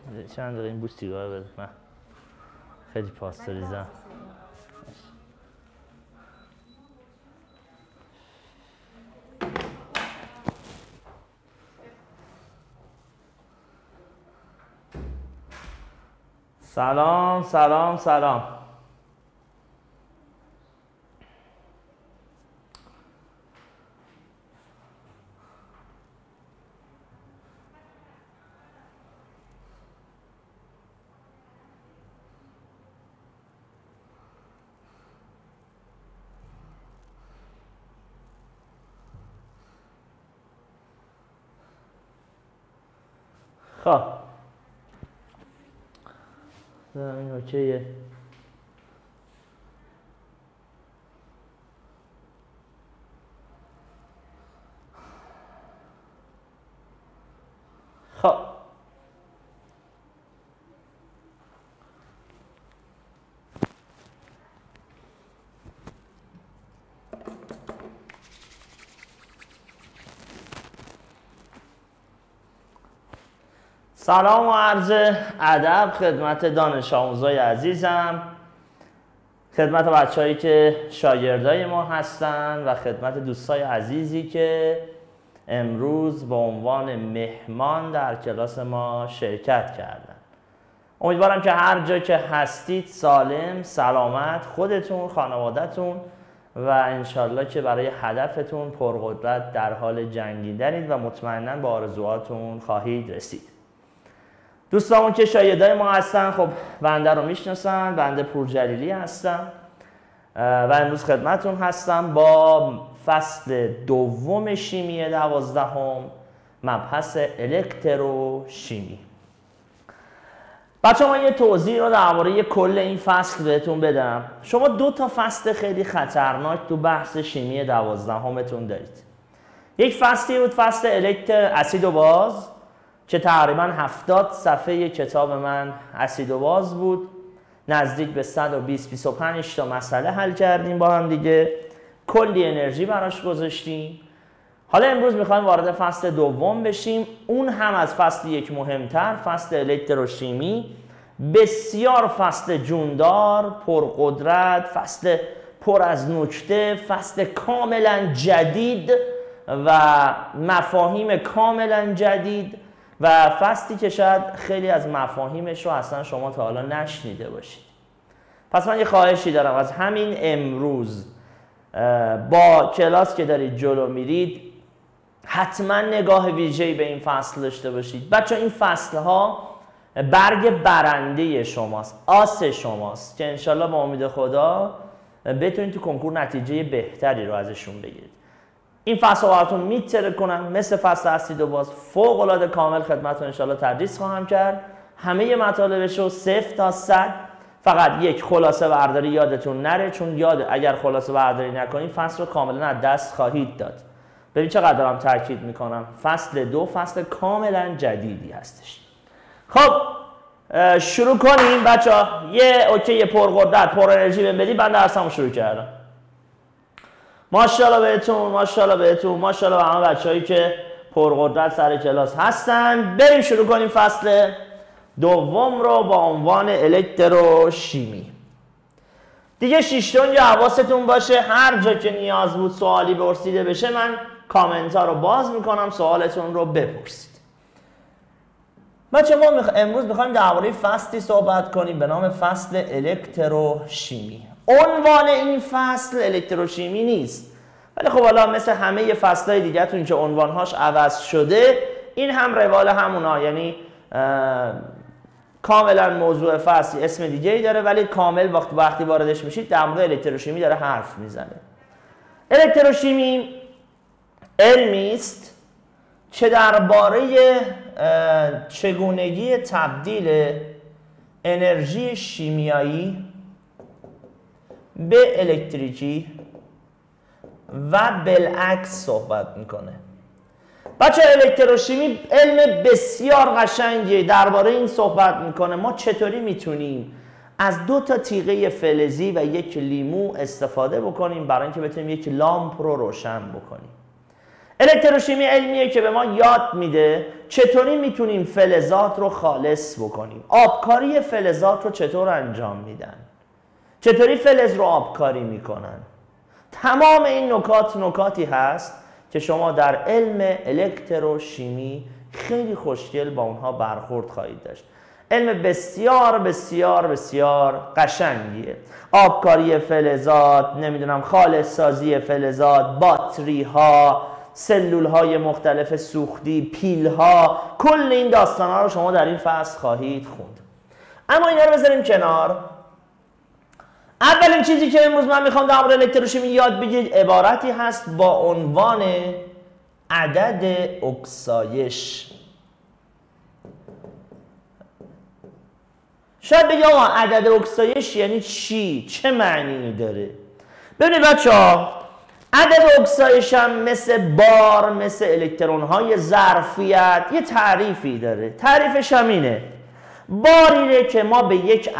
چند دقیقه این بوس سیگار بده. من خیلی پاستوریزم. سلام سلام سلام. خب این اوکیه. خب سلام و عرض ادب خدمت دانش آموزای عزیزم، خدمت بچه‌هایی که شاگردای ما هستن و خدمت دوستای عزیزی که امروز به عنوان مهمان در کلاس ما شرکت کردن. امیدوارم که هر جا که هستید سالم، سلامت، خودتون، خانواده‌تون و انشالله که برای هدفتون پرقدرت در حال جنگیدنید و مطمئناً به آرزوهاتون خواهید رسید. دوستامون که شاگردای ما هستن خب بنده رو میشناسن، بنده پورجلیلی هستم و امروز خدمتتون هستم با فصل دوم شیمی 12 مبحث الکتروشیمی. بچه ما یه توضیح رو درباره کل این فصل بهتون بدم. شما 2 تا فصل خیلی خطرناک تو بحث شیمی 12 دارید. یک فصلی بود فصل اسید و باز که تقریبا 70 صفحه کتاب من اسید و باز بود، نزدیک به 120-125 تا مسئله حل کردیم با هم دیگه، کلی انرژی براش گذاشتیم. حالا امروز میخوایم وارد فصل دوم بشیم، اون هم از فصل یک مهمتر، فصل الکتروشیمی. بسیار فصل جوندار، پرقدرت، فصل پر از نکته، فصل کاملا جدید و مفاهیم کاملا جدید و فصلی که شاید خیلی از مفاهیمش رو اصلا شما تا حالا نشنیده باشید. پس من یه خواهشی دارم از همین امروز با کلاس که دارید جلو میرید حتما نگاه ویژه‌ای به این فصل داشته باشید. بچه این فصلها برگ برنده شماست، آس شماست که انشالله با امید خدا بتونید تو کنکور نتیجه بهتری رو ازشون بگیرید. این فصل رو براتون میتره کنم مثل فصل اسید و باز فوق العاده کامل خدمتتون انشالله تدریس خواهم کرد. همه مطالبش رو 0 تا 100، فقط یک خلاصه برداری یادتون نره، چون اگر خلاصه برداری نکنید فصل رو کاملا از دست خواهید داد. ببین چقدر دارم تاکید میکنم، فصل 2 فصل کاملا جدیدی هستش. خب شروع کنیم بچه‌ها. یه اوکی پرقدرت پر انرژی بهم بدید، من درسمو شروع کردم. ماشاءالله بهتون، ماشاءالله بهتون، ماشاءالله به همه بچه‌هایی که پرقدرت سر کلاس هستن. بریم شروع کنیم فصل دوم رو با عنوان الکتروشیمی. دیگه شیشتون یا حواستون باشه هر جا که نیاز بود سوالی پرسیده بشه من کامنت ها رو باز میکنم، سوالتون رو بپرسید. بچه ما امروز میخوایم درباره فصلی صحبت کنیم به نام فصل الکتروشیمی. عنوان این فصل الکتروشیمی نیست، ولی خب حالا مثل همه فصلهای دیگه‌تون که عنوانهاش عوض شده این هم روال همونا، یعنی کاملا موضوع فصل اسم دیگه‌ای داره ولی کامل وقتی واردش میشید در مورد الکتروشیمی داره حرف میزنه. الکتروشیمی علمی است که درباره چگونگی تبدیل انرژی شیمیایی به الکتریکی و بالعکس صحبت میکنه. بچه الکتروشیمی علم بسیار قشنگیه، درباره این صحبت میکنه ما چطوری میتونیم از 2 تا تیغه فلزی و 1 لیمو استفاده بکنیم برای اینکه بتونیم 1 لامپ رو روشن بکنیم. الکتروشیمی علمیه که به ما یاد میده چطوری میتونیم فلزات رو خالص بکنیم. آبکاری فلزات رو چطور انجام میدن، چطوری فلز رو آبکاری میکنن. تمام این نکاتی هست که شما در علم الکتروشیمی خیلی خوشگل با اونها برخورد خواهید داشت. علم بسیار بسیار بسیار قشنگیه. آبکاری فلزات، نمیدونم خالص سازی فلزات، باتری ها، سلول های مختلف سوختی، پیل ها، کل این داستان ها رو شما در این فصل خواهید خوند. اما اینا رو بذاریم کنار. اولین چیزی که امروز من میخوام در مورد الکتروشیمی یاد بگیرید عبارتی هست با عنوان عدد اکسایش. شاید بگی آقا عدد اکسایش یعنی چی؟ چه معنی داره؟ ببینید بچه‌ها، عدد اکسایش هم مثل بار، مثل الکترون های ظرفیت یه تعریفی داره. تعریفش هم اینه: باری رو که ما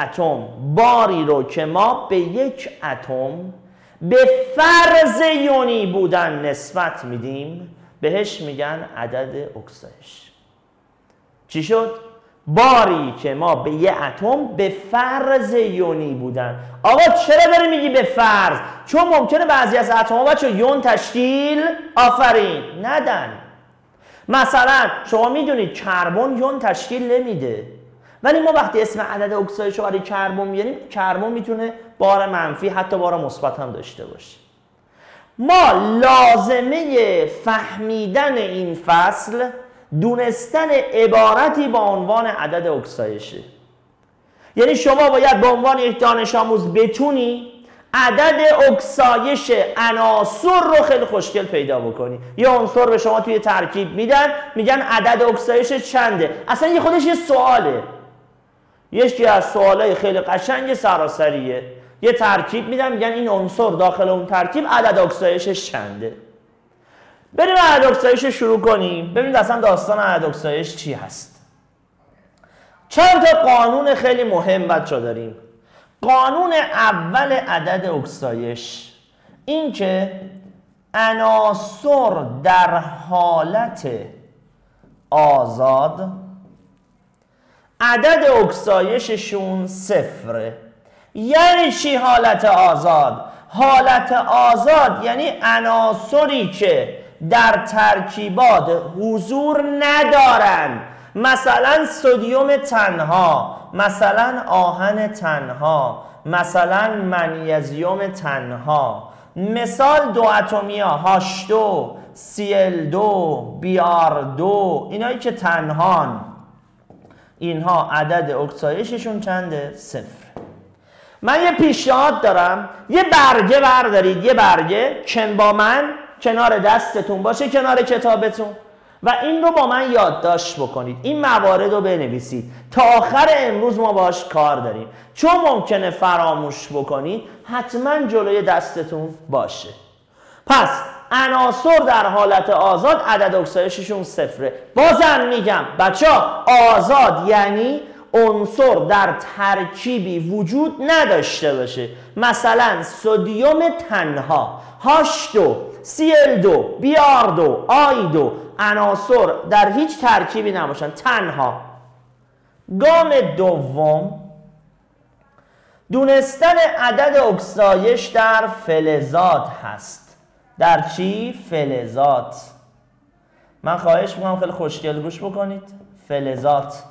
به یک اتم به فرض یونی بودن نسبت میدیم بهش میگن عدد اکسایش. چی شد؟ باری که ما به یه اتم به فرض یونی بودن. آقا چرا داری میگی به فرض؟ چون ممکنه بعضی از اتم‌ها بچه یون تشکیل ندن. مثلا شما میدونید کربن یون تشکیل نمیده، ولی ما وقتی اسم عدد اکسایش رو برای کربن میاریم، کربن میتونه بار منفی حتی بار مثبت هم داشته باشه. ما لازمه فهمیدن این فصل دونستن عبارتی با عنوان عدد اکسایشه. یعنی شما باید به عنوان یک دانش آموز بتونی عدد اکسایش عناصر رو خیلی خوشگل پیدا بکنی. یه عنصر به شما توی ترکیب میگن عدد اکسایش چنده. اصلا یه خودش یه سواله، یکی از سوالای خیلی قشنگ سراسریه. یه ترکیب میگن این عنصر داخل اون ترکیب عدد اکسایشش چنده. بریم عدد اکسایش رو شروع کنیم. ببینید اصلا داستان عدد اکسایش چی هست. چند تا قانون خیلی مهم بچه داریم. قانون اول عدد اکسایش این که عناصر در حالت آزاد عدد اکسایششون صفره. یعنی چی حالت آزاد؟ حالت آزاد یعنی عناصری که در ترکیبات حضور ندارن، مثلا سدیم تنها، مثلا آهن تنها، مثلا منیزیم تنها. مثال دو اتمی ها H2 Cl2 Br2، اینایی که تنهان، اینها عدد اکسایششون چنده؟ صفر. من یه پیشنهاد دارم، یه برگه بردارید، یه برگه با من کنار دستتون باشه، کنار کتابتون، و این رو با من یادداشت بکنید. این موارد رو بنویسید. تا آخر امروز ما باش کار داریم، چون ممکنه فراموش بکنید. حتما جلوی دستتون باشه. پس عناصر در حالت آزاد عدد اکسایششون صفره. بازم میگم بچه‌ها، آزاد یعنی عنصر در ترکیبی وجود نداشته باشه. مثلا سدیم تنها، H2 Cl2 Br2 I2، عناصر در هیچ ترکیبی نباشن، تنها. گام دوم، دونستن عدد اکسایش در فلزات هست. در چی؟ فلزات. من خواهش میکنم خیلی خوشگل گوش بکنید. فلزات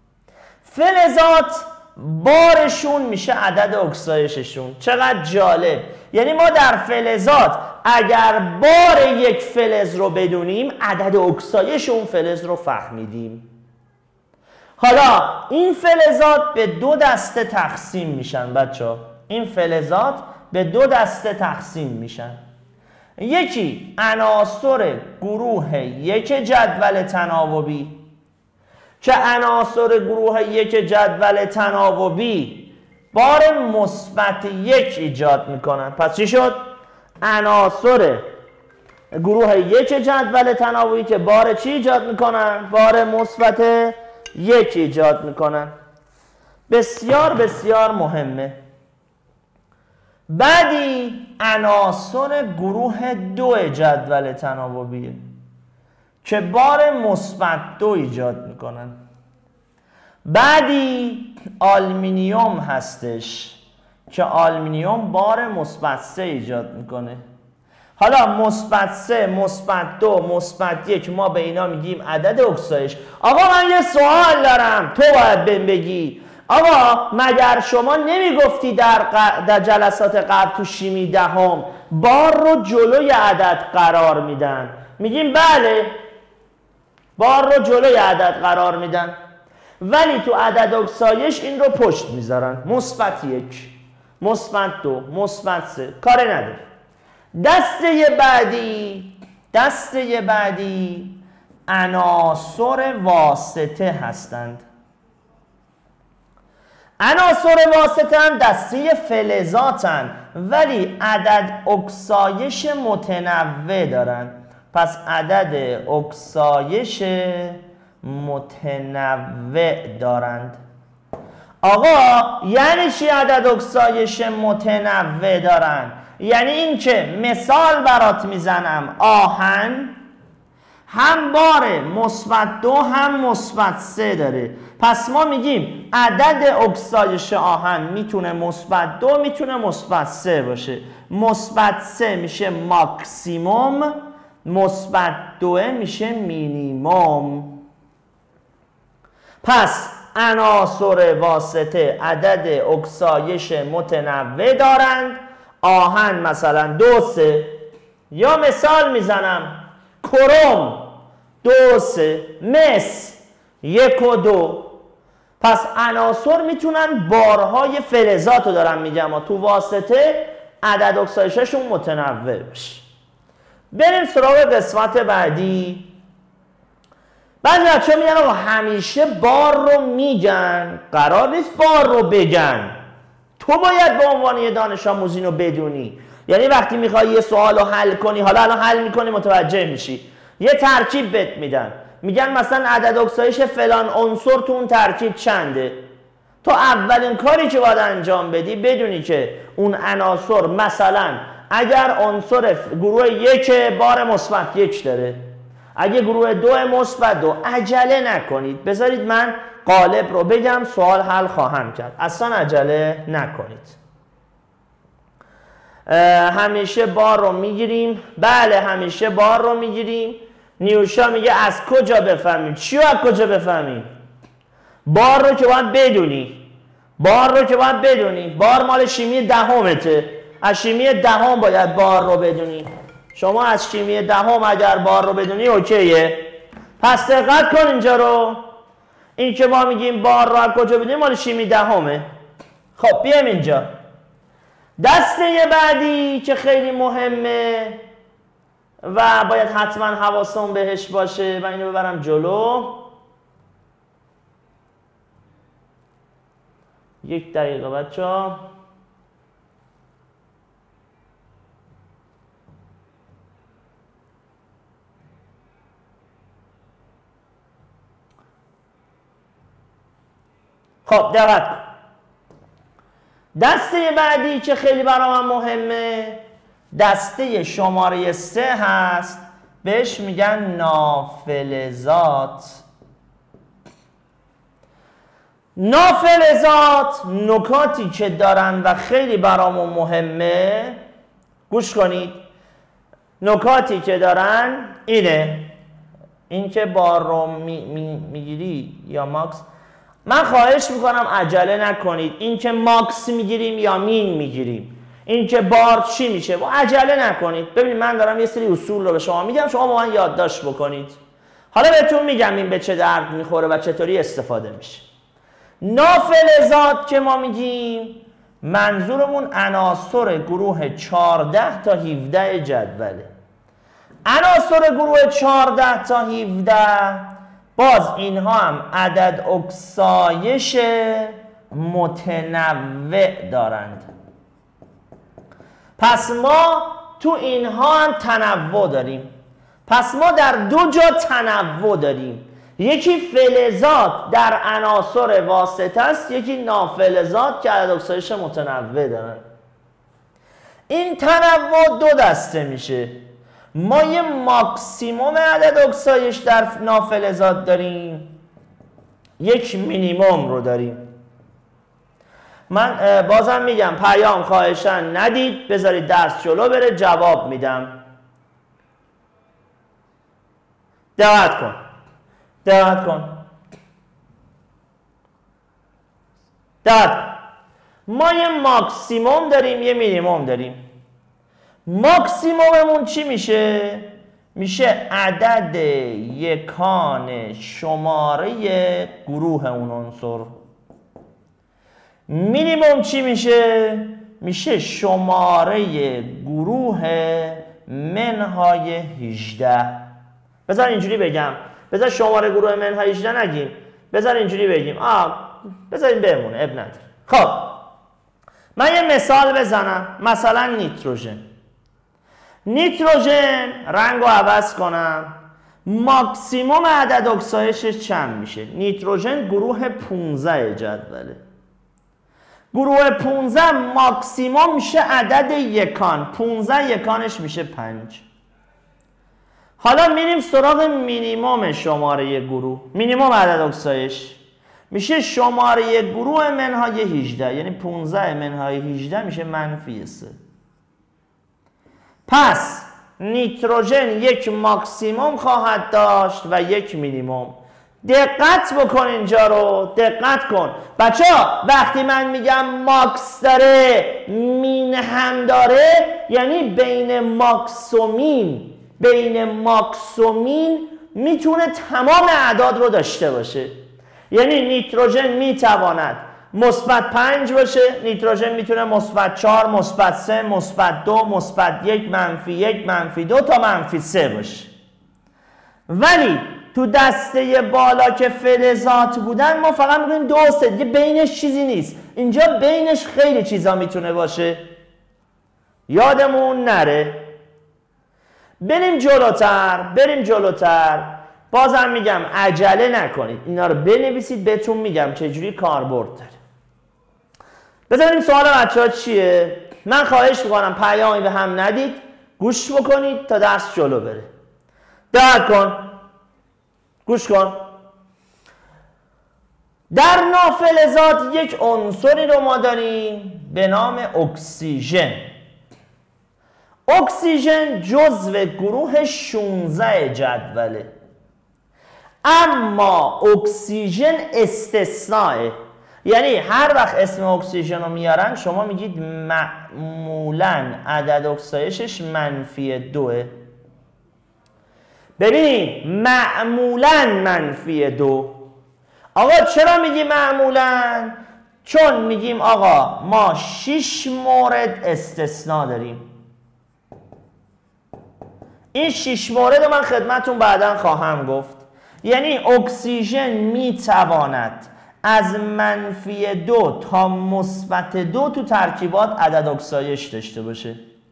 بارشون میشه عدد اکسایششون. چقدر جالب! یعنی ما در فلزات اگر بار یک فلز رو بدونیم، عدد اکسایش اون فلز رو فهمیدیم. حالا این فلزات به دو دسته تقسیم میشن بچه. این فلزات به دو دسته تقسیم میشن. یکی عناصر گروه یک جدول تناوبی، که عناصر گروه یک جدول تناوبی بار مثبت یک ایجاد میکنن. پس چی شد؟ عناصر گروه یک جدول تناوبی که بار چی ایجاد میکنن؟ بار مثبت یک ایجاد میکنن. بسیار بسیار مهمه. بعدی عناصر گروه دو جدول تناوبیه. که بار مثبت 2 ایجاد میکنن. بعدی آلومینیوم هستش که آلومینیوم بار مثبت 3 ایجاد میکنه. حالا مثبت 3، مثبت 2، مثبت 1 ما به اینا میگیم عدد اکسایش. آقا من یه سوال دارم، تو باید بهم بگی. آقا مگر شما نمیگفتی در جلسات قبل تو شیمی دهم بار رو جلوی عدد قرار میدن؟ میگیم بله، بار رو جلوی عدد قرار میدن، ولی تو عدد اکسایش این رو پشت میذارن. مثبت 1، مثبت 2، مثبت 3، کاری نداره. دسته بعدی عناصر واسطه هستند. عناصر واسطه هم دسته فلزاتن ولی عدد اکسایش متنوع دارن. پس عدد اکسایش متنوع دارند. آقا یعنی چی عدد اکسایش متنوع دارن؟ یعنی این که مثال برات میزنم، آهن هم بار مثبت 2 هم مثبت 3 داره. پس ما میگیم عدد اکسایش آهن میتونه مثبت 2 میتونه مثبت 3 باشه. مثبت 3 میشه ماکسیموم، مثبت 2 میشه مینیموم. پس عناصر واسطه عدد اکسایش متنوع دارند. آهن مثلا 2 3، یا مثال میزنم کروم 2 3، مس 1 و 2. پس عناصر میتونن بارهای فلزات رو دارن میگم تو واسطه عدد اکسایششون متنوع بشه. بریم سراغ قسمت بعدی. بعضی بچه‌ها میگن آقا همیشه بار رو میگن، قرار نیست بار رو بگن. تو باید به عنوان یه دانش آموز اینو بدونی. یعنی وقتی میخوای یه سوال رو حل کنی، حالا الان حل میکنی متوجه میشی، یه ترکیب بهت میدن، میگن مثلا عدد اکسایش فلان عنصر تو اون ترکیب چنده. تو اولین کاری که باید انجام بدی بدونی که اون عناصر مثلا اگر عنصر گروه 1 بار مثبت 1 داره، اگه گروه 2 مثبت 2، عجله نکنید، بذارید من قالب رو بگم سوال حل خواهم کرد، اصلا عجله نکنید. همیشه بار رو میگیریم. بله همیشه بار رو میگیریم. نیوشا میگه از کجا بفهمیم؟ چی رو از کجا بفهمیم؟ بار رو که باید بدونی. بار مال شیمی دهمته، از شیمی دهم باید بار رو بدونی. شما از شیمی دهم اگر بار رو بدونی اوکیه. پس دقت کن اینجا رو، این که ما میگیم بار رو از کجا بدونیم مال شیمی دهمه. خب بیایم اینجا دسته بعدی که خیلی مهمه و باید حتما حواسمون بهش باشه. من اینو ببرم جلو. 1 دقیقه بچه‌ها. خب دقت کن. دسته بعدی که خیلی برام مهمه دسته شماره 3 هست، بهش میگن نافلزات. نافلزات نکاتی که دارن و خیلی برامون مهمه، گوش کنید. نکاتی که دارن اینه، این که بار رو میگیری یا ماکس، من خواهش میکنم عجله نکنید. این که ماکس میگیریم یا مین میگیریم، این که بار چی میشه، عجله نکنید. ببینید من دارم یه سری اصول رو به شما میگم، شما با من یادداشت بکنید. حالا بهتون میگم این به چه درد میخوره و چطوری استفاده میشه. نافلزات که ما میگیم منظورمون عناصر گروه 14 تا 17 جدوله. عناصر گروه 14 تا 17 باز اینها هم عدد اکسایش متنوع دارند. پس ما تو اینها هم تنوع داریم. پس ما در 2 جا تنوع داریم. یکی فلزات در عناصر واسطه است، یکی نافلزات که عدد اکسایش متنوع دارن. این تنوع 2 دسته میشه. ما یه ماکسیموم عدد اکسایش در نافلزات داریم، یک مینیموم رو داریم. من بازم میگم پیام خواهشن ندید، بذارید درس جلو بره، جواب میدم. دقت کن. ما یه ماکسیموم داریم، یه مینیموم داریم. ماکسیموممون چی میشه؟ میشه عدد یکان شماره گروه اون عنصر. مینیموم چی میشه؟ میشه شماره گروه منهای 18. بذار اینجوری بگم، بذار شماره گروه منهای 18 نگیم، بذار اینجوری بگیم، بذاریم بمونه، اب نداره. خب من یه مثال بزنم، مثلا نیتروژن رنگ رو عوض کنم، ماکسیموم عدد اکسایشش چند میشه؟ نیتروژن گروه 15 جدوله. گروه 15 ماکسیموم میشه عدد یکان، 15 یکانش میشه 5. حالا میریم سراغ مینیموم شماره گروه، مینیموم عدد اکسایش میشه شماره گروه منهای 18، یعنی 15 منهای 18 میشه -3. پس نیتروژن یک ماکسیموم خواهد داشت و یک مینیموم. دقت بکن اینجا رو، دقت کن بچه‌ها. وقتی من میگم ماکس داره مین هم داره، یعنی بین ماکسومین میتونه تمام اعداد رو داشته باشه. یعنی نیتروژن میتواند -5 باشه، نیتروژن میتونه -4 -3 -2 -1 -1 -2 تا -3 باشه. ولی تو دسته بالا که فلزات بودن ما فقط میگیم 2 و 3، دیگه بینش چیزی نیست. اینجا بینش خیلی چیزا میتونه باشه، یادمون نره. بریم جلوتر. بازم میگم عجله نکنید، اینا رو بنویسید، بهتون میگم چجوری کاربرد داره. بذاریم سوال بچه‌ها چیه؟ من خواهش میکنم پیامی به هم ندید، گوش بکنید تا درس جلو بره. دقت کن، گوش کن. در نافلزات یک عنصری رو ما داریم به نام اکسیژن. اکسیژن جزو گروه 16 جدوله، اما اکسیژن استثنائه. یعنی هر وقت اسم اکسیژن رو میارن شما میگید معمولاً عدد اکسایشش -2. ببین معمولاً -2. آقا چرا میگی معمولاً؟ چون میگیم آقا ما 6 مورد استثناء داریم. این 6 مورد رو من خدمتون بعداً خواهم گفت. یعنی اکسیژن میتواند از -2 تا -2 تو ترکیبات عدد اکسایش داشته باشه.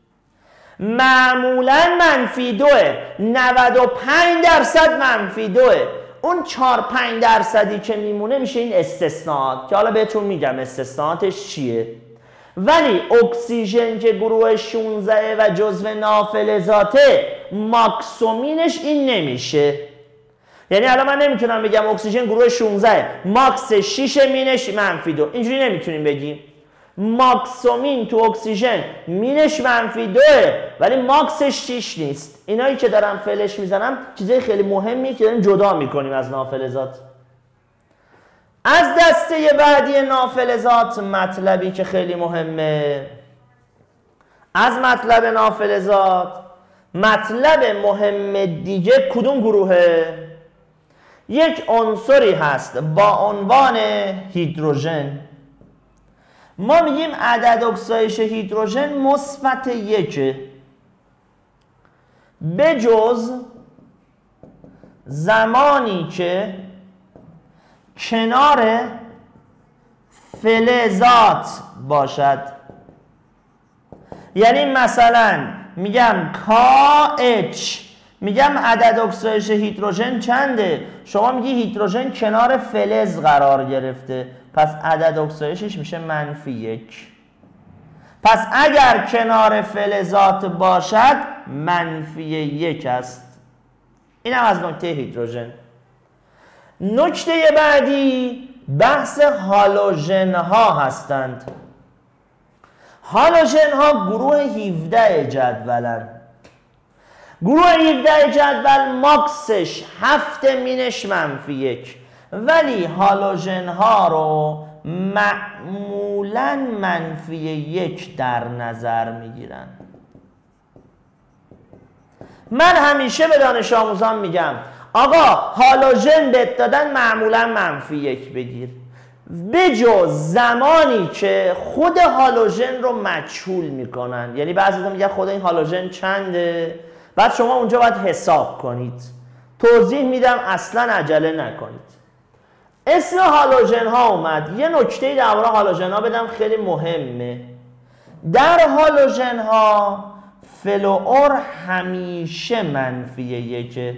معمولاً -2، 95% -2. اون 4-5% که میمونه میشه این استثناءات که حالا بهتون میگم استثناءاتش چیه. ولی اکسیژن که گروه 16 و جزو نافلزاته ماکسومینش این نمیشه. یعنی الان من نمیتونم بگم اکسیژن گروه 16 ماکس 6 مینش -2، اینجوری نمیتونیم بگیم. ماکسومین تو اکسیژن مینش -2 ولی ماکسش 6 نیست. اینایی که دارم فلش میزنم چیزای خیلی مهمیه که داریم جدا میکنیم از نافلزات. از دسته بعدی نافلزات مطلبی که خیلی مهمه، از مطلب نافلزات مطلب مهم دیگه کدوم گروهه؟ یک عنصری هست با عنوان هیدروژن. ما میگیم عدد اکسایش هیدروژن -1 بجز زمانی که کنار فلزات باشد. یعنی مثلا میگم KH، میگم عدد اکسایش هیدروژن چنده؟ شما میگی هیدروژن کنار فلز قرار گرفته، پس عدد اکسایشش میشه -1. پس اگر کنار فلزات باشد -1 است. این هم از نکته هیدروژن. نکته بعدی بحث هالوژن ها هستند. هالوژن ها گروه 17 جدولن. گروه 17 جدول ماکسش 7 مینش -1، ولی هالوژن ها رو معمولاً -1 در نظر میگیرن. من همیشه به دانش آموزان میگم آقا هالوژن بهت دادن معمولاً -1 بگیر، بجز زمانی که خود هالوژن رو مجهول میکنن. یعنی بعضی وقتا میگن خود این هالوژن چنده، بعد شما اونجا باید حساب کنید. توضیح میدم، اصلا عجله نکنید. اسم هالوژن ها اومد. یه نکته درباره هالوژن ها بدم خیلی مهمه. در هالوژن ها فلوئور همیشه -1.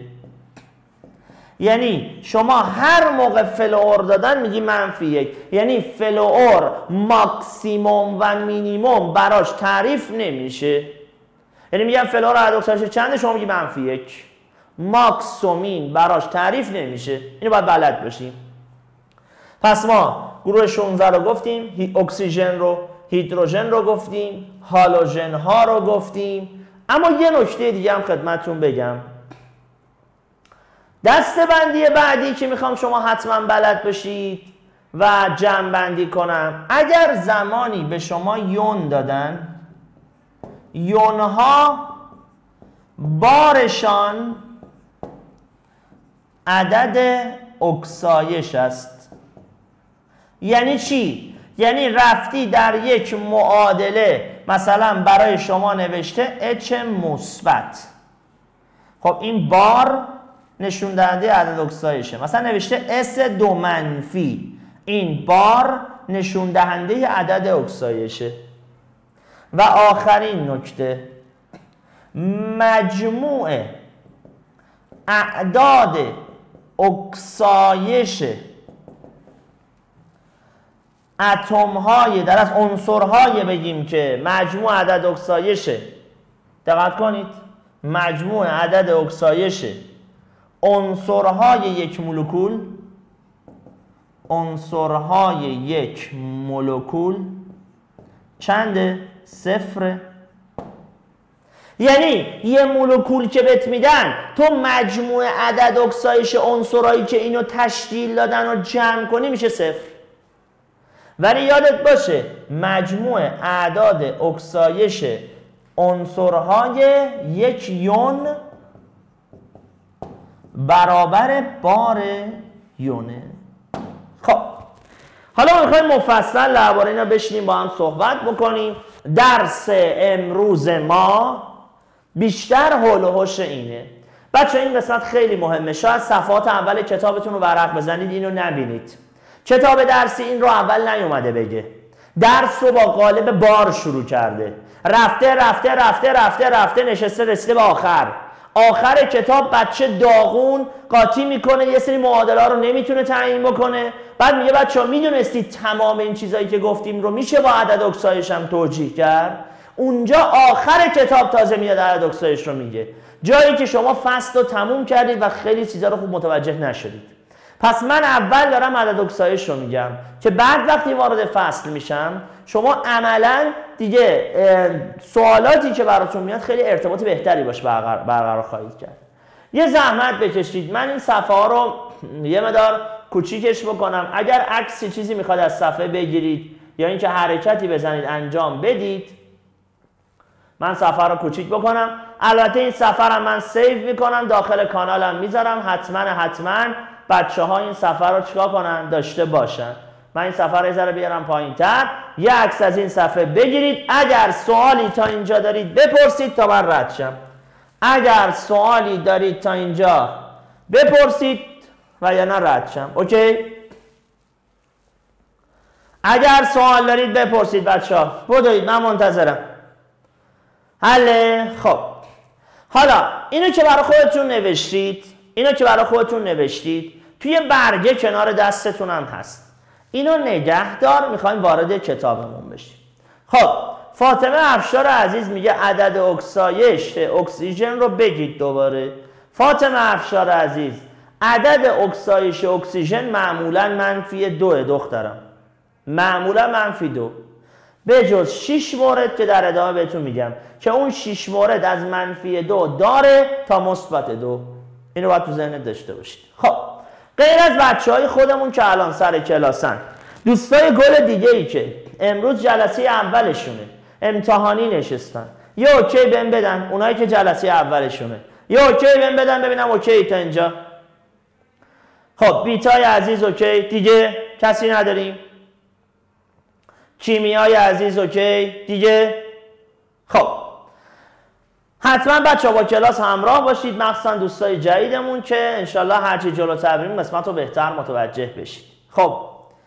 یعنی شما هر موقع فلوئور دادن میگی -1. یعنی فلوئور ماکسیموم و مینیموم براش تعریف نمیشه. یعنی میگم فلوئور عدد اکسایدش چنده، شما میگی -1. ماکس و مین براش تعریف نمیشه. اینو باید بلد باشیم. پس ما گروه 16 رو گفتیم، اکسیژن رو، هیدروژن رو گفتیم، هالوژن ها رو گفتیم. اما یه نکته دیگه هم خدمتتون بگم. دسته‌بندی بعدی که میخوام شما حتما بلد باشید و جمع بندی کنم، اگر زمانی به شما یون دادن، یون ها بارشان عدد اکسایش است. یعنی چی؟ یعنی رفتی در یک معادله مثلا برای شما نوشته H مثبت. خب این بار نشون دهنده عدد اکسایشه. مثلا نوشته S2 منفی، این بار نشون دهنده عدد اکسایشه. و آخرین نکته، مجموع اعداد اکسایش اتم های در از عنصرهای بگیم که مجموع عدد اکسایشه. دقت کنید، مجموع عدد اکسایش عنصرهای یک مولکول، عنصرهای یک مولکول چنده؟ 0. یعنی یه مولکول که بهت میدن، تو مجموع عدد اکسایش عنصرهایی که اینو تشکیل دادن رو جمع کنی میشه 0. ولی یادت باشه مجموع اعداد اکسایش عنصرهای یک یون برابر بار یونه. خب حالا میخوایم مفصل درباره اینا بشینیم با هم صحبت بکنیم. درس امروز ما بیشتر حول و حوش اینه. بچه این قسمت خیلی مهمه. شاید صفحات اول کتابتون رو ورق بزنید اینو نبینید. کتاب درسی این رو اول نیومده بگه. درس رو با قالب بار شروع کرده. رفته نشسته رسیده به آخر کتاب بچه داغون قاطی میکنه، یه سری معادله ها رو نمیتونه تعیین بکنه. بعد میگه بچه‌ها میدونستید تمام این چیزایی که گفتیم رو میشه با عدد اکسایش هم توجیه کرد. اونجا آخر کتاب تازه میاد عدد اکسایش رو میگه، جایی که شما فصل رو تموم کردید و خیلی چیزا رو خوب متوجه نشدید. پس من اول دارم عدد اکسایش رو میگم که بعد وقتی وارد فصل میشم شما عملا دیگه سوالاتی که براتون میاد خیلی ارتباط بهتری باش برقرار خواهید کرد. یه زحمت بکشید. من این صفحه ها رو یه مقدار کوچیکش بکنم. اگر عکسی چیزی میخواد از صفحه بگیرید یا اینکه حرکتی بزنید انجام بدید، من صفحه رو کوچیک بکنم. البته این صفحه رو من سیو میکنم، داخل کانالم میذارم. حتما بچه ها این صفحه رو چیکار کنن؟ داشته باشن. من این صفحه رو یه ذره بیارم پایین‌تر، یه عکس از این صفحه بگیرید. اگر سوالی تا اینجا دارید بپرسید تا من رد شم. اگر سوالی دارید تا اینجا بپرسید و یا نه رد شم. اوکی؟ اگر سوال دارید بپرسید بچه‌ها. بدوید، من منتظرم. حله؟ خب حالا اینو که برای خودتون نوشتید توی برگه کنار دستتون هم هست. اینو نگه دار، میخوایم وارد کتابمون بشیم. خب فاطمه افشار عزیز میگه عدد اکسایش اکسیژن رو بگید دوباره. فاطمه افشار عزیز عدد اکسایش اکسیژن معمولا -2 دخترم، معمولا -2 به جز 6 مورد که در ادامه بهتون میگم که اون 6 مورد از -2 داره تا مثبت 2. اینو باید تو ذهنت داشته باشید. خب غیر از بچهای خودمون که الان سر کلاسن، دوستای گل دیگه ای که امروز جلسه اولشونه امتحانی نشستن یه اوکی بهم بدن، اونایی که جلسه اولشونه یه اوکی بهم بدن ببینم اوکی تا اینجا. خب بیتای عزیز اوکی دیگه، کسی نداریم؟ کیمیای عزیز اوکی دیگه. خب حتما بچه با کلاس همراه باشید، مخصوصا دوستای جدیدمون که انشالله هرچی جلوتر بریم قسمت رو بهتر متوجه بشید. خب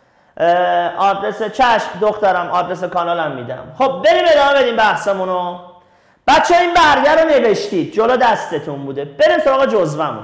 آدرس چشم دخترم، آدرس کانالم میدم. خب بریم ادامه بدیم بحثمونو. بچه این برگه رو نوشتید جلو دستتون بوده، بریم سراغ جزوه‌مون.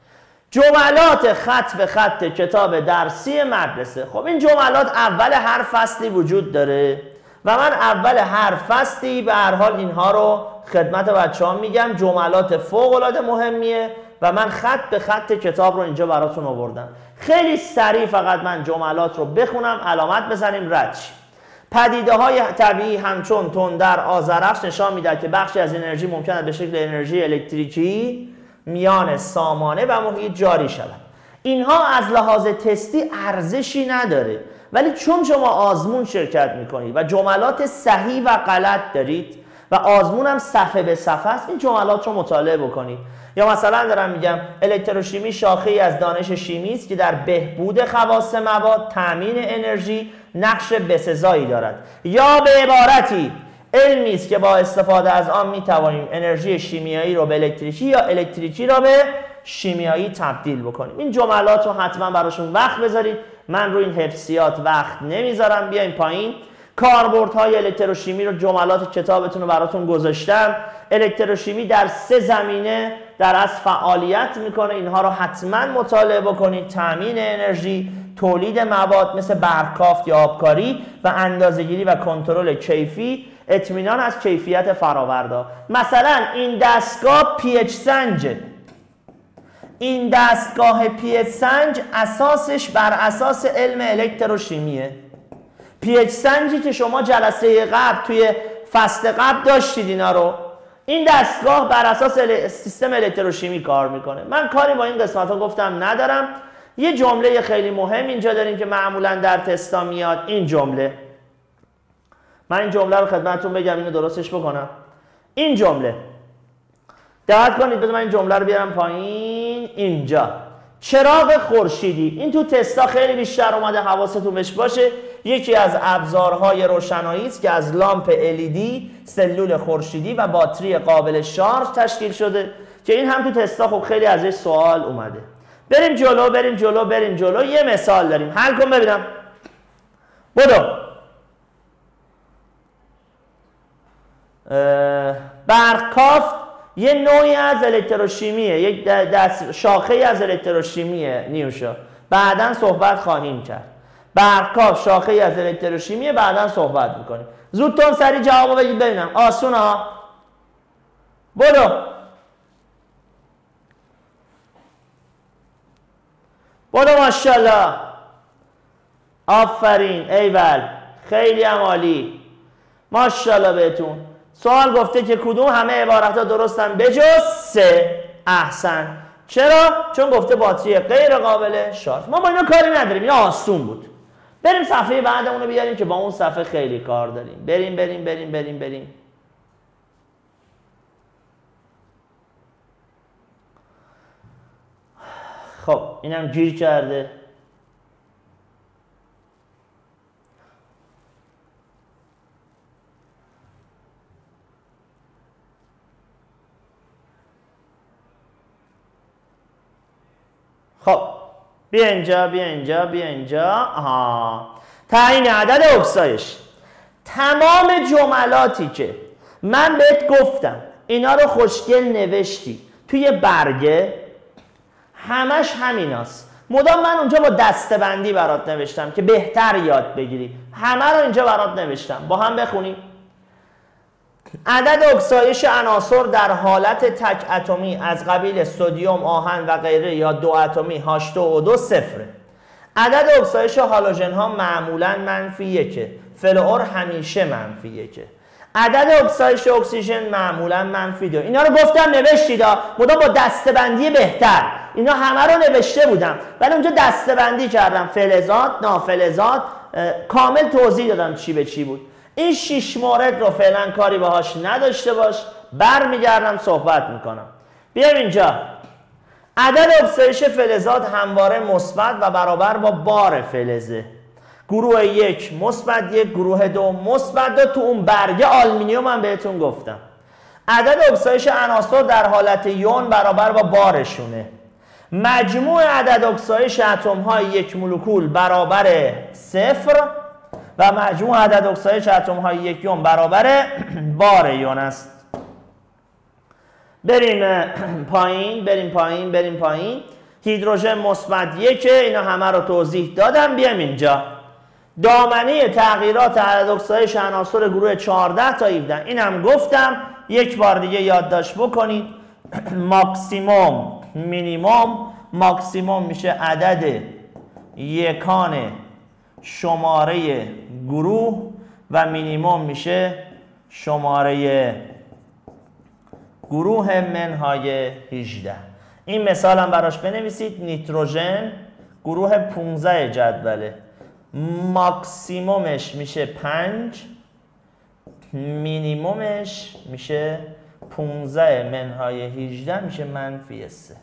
جملات خط به خط کتاب درسی مدرسه. خب این جملات اول هر فصلی وجود داره و من اول هر فصلی به هر حال اینها رو خدمت بچه‌ها میگم. جملات فوق‌العاده مهمیه و من خط به خط کتاب رو اینجا براتون آوردم. خیلی سریع فقط من جملات رو بخونم، علامت بزنیم رد شیم. پدیده‌های طبیعی همچون تندر، آذرخش نشان میده که بخشی از انرژی ممکن است به شکل انرژی الکتریکی میان سامانه و محیط جاری شود. اینها از لحاظ تستی ارزشی نداره، ولی چون شما آزمون شرکت میکنید و جملات صحیح و غلط دارید و آزمون هم صفحه به صفحه است، این جملات رو مطالعه بکنید. یا مثلا دارم میگم الکتروشیمی شاخه‌ای از دانش شیمی است که در بهبود خواص مواد، تامین انرژی نقش بسزایی دارد. یا به عبارتی علمی است که با استفاده از آن میتوانیم انرژی شیمیایی رو به الکتریکی یا الکتریکی رو به شیمیایی تبدیل بکنیم. این جملات رو حتما براشون وقت بذارید، من رو این حفظیات وقت نمیذارم. بیایم پایین. کاربردهای الکتروشیمی رو جملات کتابتون رو براتون گذاشتم. الکتروشیمی در 3 زمینه در اصل فعالیت میکنه، اینها رو حتما مطالعه بکنید. تامین انرژی، تولید مواد مثل برقکافت یا آبکاری و اندازه‌گیری و کنترل کیفی، اطمینان از کیفیت فرآورده. مثلا این دستگاه pH سنجه. این دستگاه pH سنج اساسش بر اساس علم الکتروشیمیه. pH سنجی که شما جلسه قبل توی فصل قبل داشتید اینا رو، این دستگاه بر اساس سیستم الکتروشیمی کار میکنه. من کاری با این قسمت ها گفتم ندارم. یه جمله خیلی مهم اینجا داریم که معمولا در تستا میاد. این جمله، من این جمله رو خدمتتون بگم، اینو درستش بکنم. این جمله دقت کنید، بذار من این جمله رو بیارم پایین. اینجا چراغ خورشیدی، این تو تستا خیلی بیشتر اومده، حواستون بهش باشه. یکی از ابزارهای روشنایی است که از لامپ LED، سلول خورشیدی و باتری قابل شارژ تشکیل شده که این هم تو تستا خب خیلی ازش سوال اومده. بریم جلو بریم جلو بریم جلو. یه مثال داریم، حل کن ببینم. بدو. برقکافت یه نوعی از الکتروشیمیه، یک شاخه‌ای از الکتروشیمیه نیوشا، بعداً صحبت خواهیم کرد. برقکافت شاخه‌ای از الکتروشیمیه، بعداً صحبت میکنیم. زودتون سریع جوابو بگید ببینم. آسونه ها. بدو. بدو ماشاءالله. آفرین، ایول، خیلی هم عالی، ماشاءالله بهتون. سوال گفته که کدوم همه عبارت‌ها درستن بجز 3. احسن. چرا؟ چون گفته باتری غیر قابل شارژ. ما با اینا کاری نداریم، اینا آسون بود. بریم صفحه بعدمون رو بیاریم که با اون صفحه خیلی کار داریم. بریم بریم بریم بریم بریم. خب اینم گیر کرده. خب بیا اینجا بیا اینجا بیا اینجا. آها، تعیین عدد اکسایش. تمام جملاتی که من بهت گفتم اینا رو خوشگل نوشتی توی برگه، همش همیناست. مدام من اونجا با دسته‌بندی برات نوشتم که بهتر یاد بگیری. همه رو اینجا برات نوشتم، با هم بخونیم. عدد اکسایش عناصر در حالت تک اتمی از قبیل سدیم، آهن و غیره یا دو اتمی H2O2 صفره. عدد اکسایش هالوژن ها معمولا -1، فلور همیشه -1. عدد اکسایش اکسیژن معمولا -2. اینا رو گفتم نوشتید، مدام با دسته‌بندی بهتر. اینا همه رو نوشته بودم ولی اونجا دسته‌بندی کردم، فلزات، نافلزات، کامل توضیح دادم چی به چی بود. این 6 مورد رو فعلا کاری باهاش نداشته باش، برمیگردم صحبت میکنم. بیایم اینجا. عدد اکسایش فلزات همواره مثبت و برابر با بار فلزه. گروه 1 مثبت 1، گروه 2 مثبت 2. تو اون برگه آلومینیوم هم بهتون گفتم. عدد اکسایش عناصر در حالت یون برابر با بارشونه. مجموع عدد اکسایش اتم های یک مولکول برابر 0 و مجموع عدد اکسایش اتم های یک یون برابر بار یون است. بریم پایین بریم پایین بریم پایین. هیدروژن مثبت 1، اینا همه رو توضیح دادم. بیایم اینجا. دامنه تغییرات عدد اکسایش عناصر گروه 14 تا 17 اینم گفتم، یک بار دیگه یادداشت بکنید. ماکسیموم، مینیموم. ماکسیموم میشه عدد یکان شماره گروه و مینیموم میشه شماره گروه منهای 18. این مثال هم براش بنویسید. نیتروژن گروه 15 جدوله، ماکسیمومش میشه 5، مینیمومش میشه 15 منهای 18 میشه -3.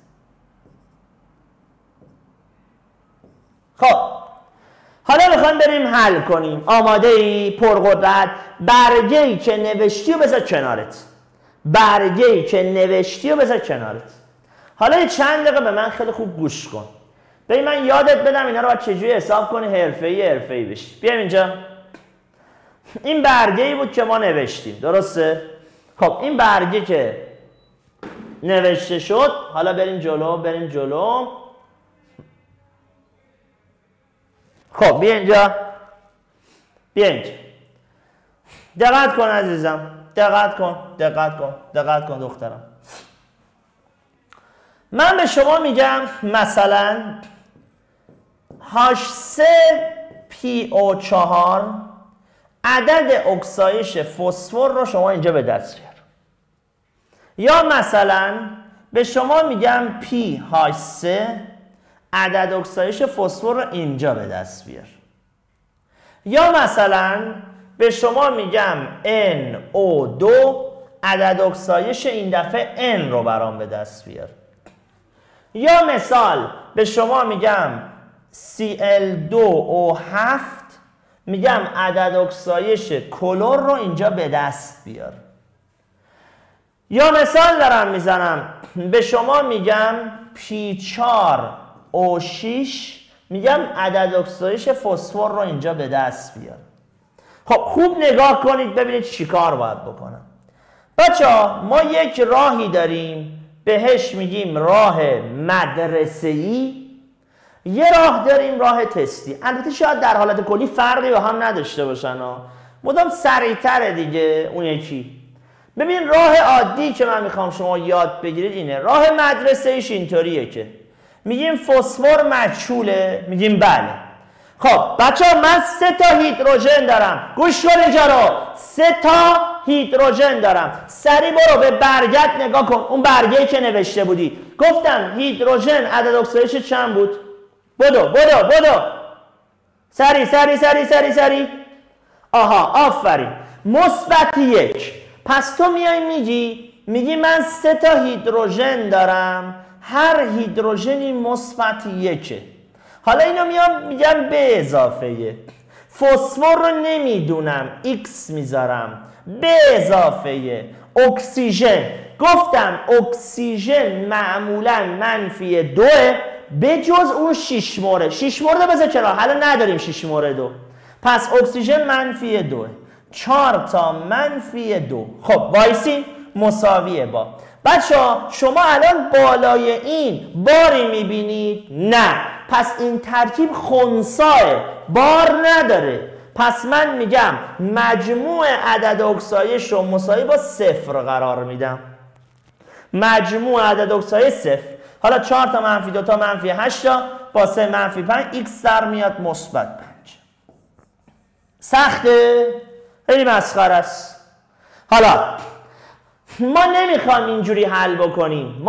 خب حالا میخوایم بریم حل کنیم. آماده ای؟ پرقدرت. برگه‌ای که نوشتی و بذار کنارت. برگه‌ای که نوشتی و بذار کنارت. حالا یه چند دقیقه به من خیلی خوب گوش کن. ببین من یادت بدم اینا رو باید چجوری حساب کنی حرفه‌ای بشی. بیایم اینجا. این برگه‌ای بود که ما نوشتیم، درسته؟ خب این برگه که نوشته شد، حالا بریم جلو. خب بیا اینجا. دقت کن عزیزم، دقت کن دخترم. من به شما میگم مثلا H3PO4 عدد اکسایش فسفر رو شما اینجا به دست بیار. یا مثلا به شما میگم PH3 عدد اکسایش فسفر رو اینجا به دست بیار. یا مثلا به شما میگم NO2 عدد اکسایش این دفعه N رو برام به دست بیار. یا مثال به شما میگم Cl2O7 میگم عدد اکسایش کلور رو اینجا به دست بیار. یا مثال دارم میزنم به شما میگم P4O6 میگم عدد اکسایش فسفر رو اینجا به دست بیار. خب خوب نگاه کنید ببینید چی کار باید بکنم. بچه‌ها ما یک راهی داریم بهش میگیم راه مدرسه‌ای، یه راه داریم راه تستی. البته شاید در حالت کلی فرقی با هم نداشته باشن مدام سریع‌تره دیگه اون یکی. ببین راه عادی که من میخوام شما یاد بگیرید اینه. راه مدرسه‌ایش اینطوریه که میگیم فسفر مجهوله، میگیم بله. خب بچه‌ها من 3 تا هیدروژن دارم. گوش کن اینجا رو. 3 تا هیدروژن دارم. سریع برو به برگت نگاه کن. اون برگه‌ای که نوشته بودی. گفتم هیدروژن عدد اکسایش چند بود؟ بدو. سریع. آها آفرین. مثبت 1. پس تو میگی من 3 تا هیدروژن دارم. هر هیدروژنی مثبت 1. حالا اینو میگم به اضافه فسفر رو نمیدونم X میذارم، به اضافه اکسیژن. گفتم اکسیژن معمولا -2 به جز اون 6 مورد. 6 مورد بذار کنار، حالا نداریم 6 موردو. پس اکسیژن -2، 4 تا -2. خب وایسین مساویه با. بچه‌ها شما الان بالای این باری میبینید؟ نه. پس این ترکیب خنثیه، بار نداره. پس من میگم مجموع عدد اکسایش رو مساوی با 0 قرار میدم. مجموع عدد اکسایش 0. حالا 4 تا منفی 2 تا منفی 8 تا با 3 منفی 5 x در میاد مثبت 5. سخته؟ خیلی مسخره است. حالا ما نمیخوایم اینجوری حل بکنیم.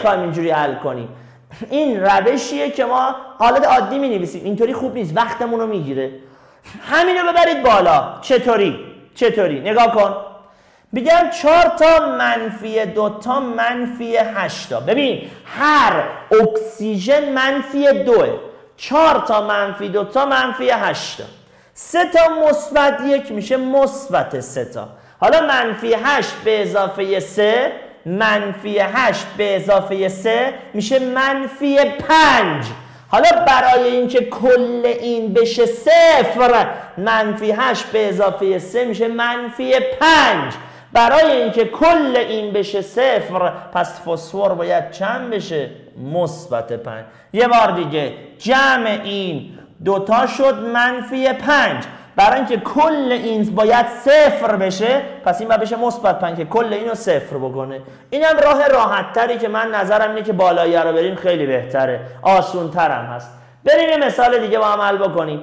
این روشیه که ما حالت عادی مینویسیم. اینطوری خوب نیست، وقتمون رو میگیره. همینو ببرید بالا. چطوری؟ نگاه کن. بگم 4 تا منفی 2 تا منفی 8 تا. ببین هر اکسیژن منفی 2، 4 تا منفی 2 تا منفی 8 تا. 3 تا مثبت 1 میشه مثبت 3 تا. حالا منفی 8 به اضافه 3، منفی 8 به اضافه 3 میشه منفی 5. حالا برای اینکه کل این بشه 0، منفی 8 به اضافه 3 میشه منفی 5. برای اینکه کل این بشه 0، پس فسفر باید چند بشه؟ مثبت 5. یه بار دیگه جمع این دوتا شد منفی 5. برای اینکه کل این باید 0 بشه، پس این باید بشه مثبت 5 که کل اینو 0 بکنه. اینم راه راحت تری که من نظرم اینه که بالایی رو بریم خیلی بهتره، آسون تر هم هست. بریم یه مثال دیگه با هم حل بکنیم.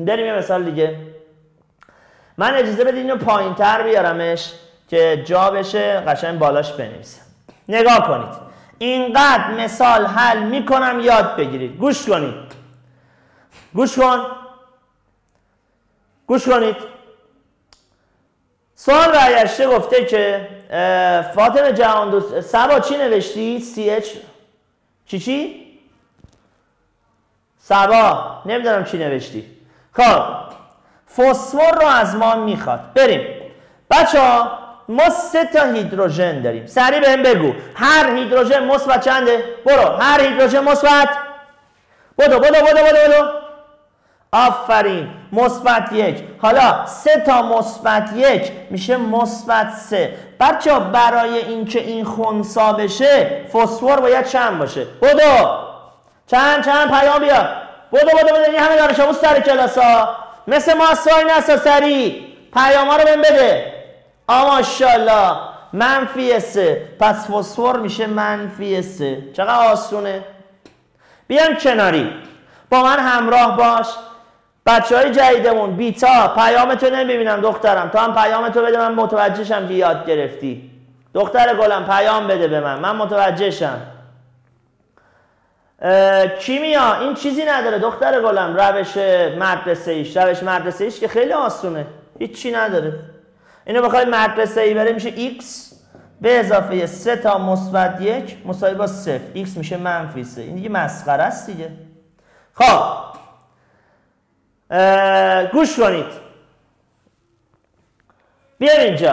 من اجازه بدید اینو پایین تر بیارمش که جا بشه قشنگ بالاش بنویسم. نگاه کنید، اینقدر مثال حل میکنم یاد بگیرید. گوش کنید. سوال برگشته گفته که فاطمه جهان دوست سبا چی نوشتی؟ CH چی؟ سبا نمیدونم چی نوشتی. خب فسفر رو از ما میخواد. بریم بچه‌ها، ما 3 تا هیدروژن داریم. سریع بهم بگو هر هیدروژن مثبت چنده؟ برو هر هیدروژن مثبت. بدو آفرین، مثبت 1. حالا 3 تا مثبت 1 میشه مثبت 3. بچه‌ها برای اینکه این خنثی بشه فسفر باید چند باشه؟ بدو چند پیام بیار. بدو این همه دانش آموز سر کلاسا مثل ما سوال نسا سری پیاما رو بهم بده. ماشاءالله منفی 3. پس فسفر میشه منفی 3. چقدر آسونه. بیام کناری با من همراه باش. بچهای جدیدمون بیتا پیامتو نمیبینم دخترم، تو هم پیامتو بده من متوجهشم که یاد گرفتی. دختر گلم پیام بده به من متوجهشم. کیمیا این چیزی نداره دختر گلم، روش مدرسه ایش که خیلی آسونه، هیچی نداره. اینو بخوای مدرسه ای بره میشه x به اضافه 3 تا مثبت 1 مساوی با 0. x میشه منفی 3. این دیگه مسخره است دیگه. خب گوش کنید، بیاین اینجا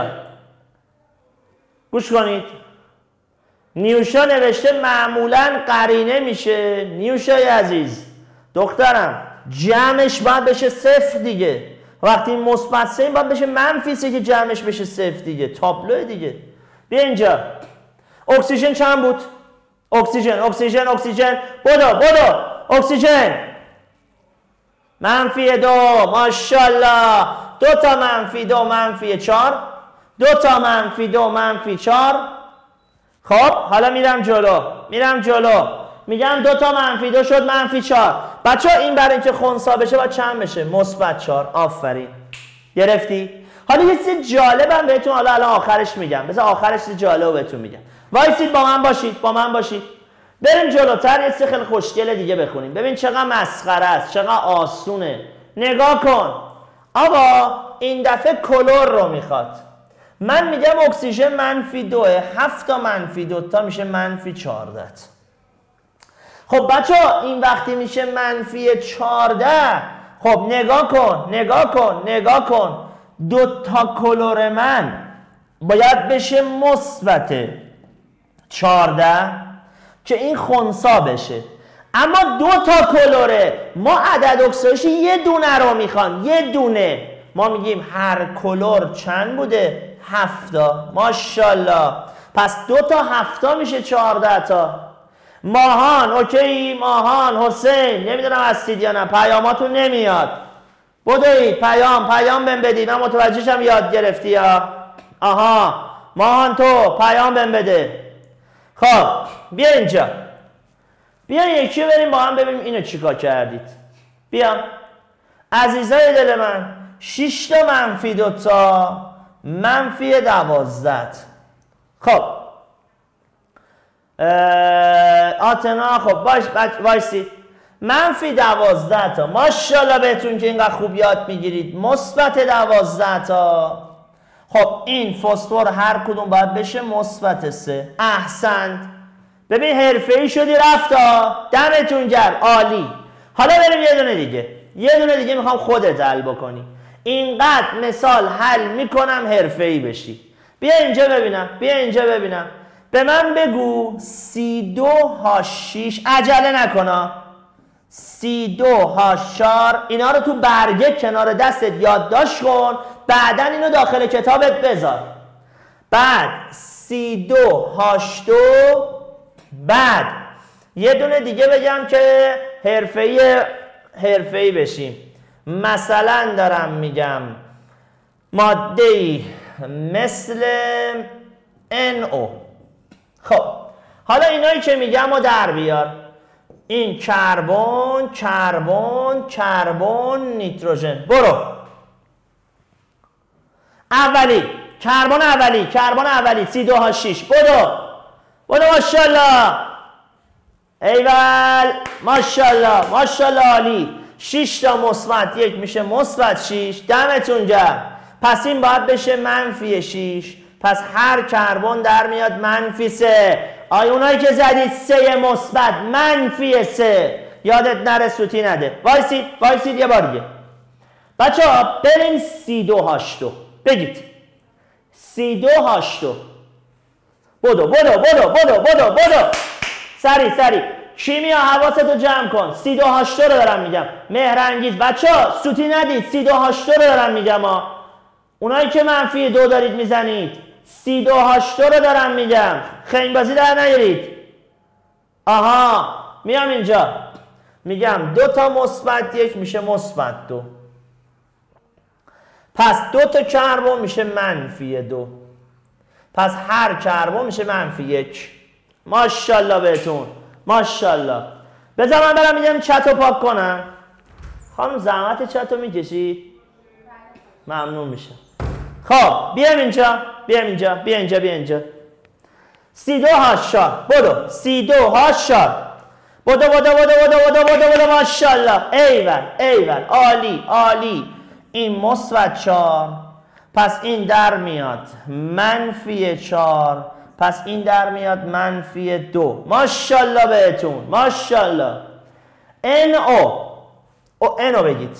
گوش کنید. نیوشا نوشته معمولا قرینه میشه. نیوشای عزیز دخترم جمعش باید بشه 0 دیگه. وقتی مثبت 3 باید بشه منفی 3 که جمعش بشه 0 دیگه. تابلو دیگه. بیا اینجا. اکسیژن چند بود؟ اکسیژن بدو اکسیژن منفی 2. ماشاءالله 2 تا منفی 2 منفی 4. 2 تا منفی 2 منفی 4. خب حالا میرم جلو میگم 2 تا منفی 2 شد منفی 4. بچه این برای اینکه خنثی بشه باید چند بشه؟ مثبت 4. آفرین گرفتی؟ حالا یه چیز جالبم بهتون حالا الان آخرش میگم. بذار آخرش چیز جالب بهتون میگم. وایسید با من باشید. بریم جلوتر یه چیز خیلی خوشگل دیگه بخونیم. ببین چقدر مسخره است، چقدر آسونه. نگاه کن آقا، این دفعه کلور رو میخواد. من میگم اکسیژن منفی 2، 7 تا منفی 2 تا میشه منفی 14. خب بچه ها این وقتی میشه منفی 14. خب نگاه کن 2 تا کلور من باید بشه مثبت 14 که این خنثی بشه. اما 2 تا کلوره، ما عدد اکسایش یه دونه رو میخوام. یه دونه. ما میگیم هر کلور چند بوده؟ 7 تا. ماشاءالله. پس 2 تا 7 تا میشه 14 تا. ماهان اوکی، ماهان حسین نمیدونم هستید یا نه، پیاماتون نمیاد. بدوید پیام بهم بدی. من متوجهشم یاد گرفتی یا آها ماهان تو پیام بهم بده. خب بیا اینجا، بیا یکی بریم با هم ببینیم اینو چیکار کردید. بیا عزیزای دل من، 6 تا منفی 2 تا منفی 12. خب آتنا خب باش وایسید. منفی 12 تا، ماشاءالله بهتون که اینقدر خوب یاد میگیرید. مثبت 12 تا. خب این فسفر هر کدوم باید بشه مثبت 3. احسنت. ببین حرفه‌ای شدی رفتا. دمتون گرم عالی. حالا بریم یه دونه دیگه میخوام خودت حل بکنی. اینقدر مثال حل میکنم حرفه‌ای بشی. بیا اینجا ببینم. به من بگو 32/6. عجله نکنا. 32/4. اینا رو تو برگه کنار دستت یادداشت کن، بعدا اینو داخل کتابت بذار. بعد 32/8. بعد یه دونه دیگه بگم که حرفه‌ای بشیم. مثلا دارم میگم ماده‌ای مثل NO. خب حالا اینایی که میگم رو در بیار. این کربن نیتروژن. برو کربن اولی 32/6. بدو ماشاءالله. ایول ماشاءالله عالی. 6 تا مثبت 1 میشه مثبت 6. دمتون گرم. پس این باید بشه منفی 6. پس هر کربن در میاد منفی 3. اونایی که زدید 3 مثبت منفی 3. یادت نره سوتی نده. وایسید یه بار دیگه. بچه‌ها بریم 32/8. بگید 32/8. بدو سری کیمیا حواستو جمع کن. 32/8 رو دارم میگم. مهرانگیز بچه‌ها سوتی ندید. 32/8 رو دارم میگم اونایی که منفی 2 دارید میزنید 32/8 رو دارم میگم. خنگ بازی در نیارید. آها میام اینجا میگم 2 تا مثبت 1 میشه مثبت 2. پس 2 تا کربن میشه منفی 2. پس هر کربن میشه منفی 1. ماشاءالله بهتون ماشاءالله. بذار من برم میگم چت رو پاک کنم. خانم زحمت چت رو میکشید؟ ممنون میشه. خب بیایم اینجا 32/8. بدو 32/8. بدو ماشاءالله. ایول عالی. این مثبت 4. پس این در میاد منفی 4. پس این در میاد منفی 2. ماشاءالله بهتون ماشاءالله. NO بگید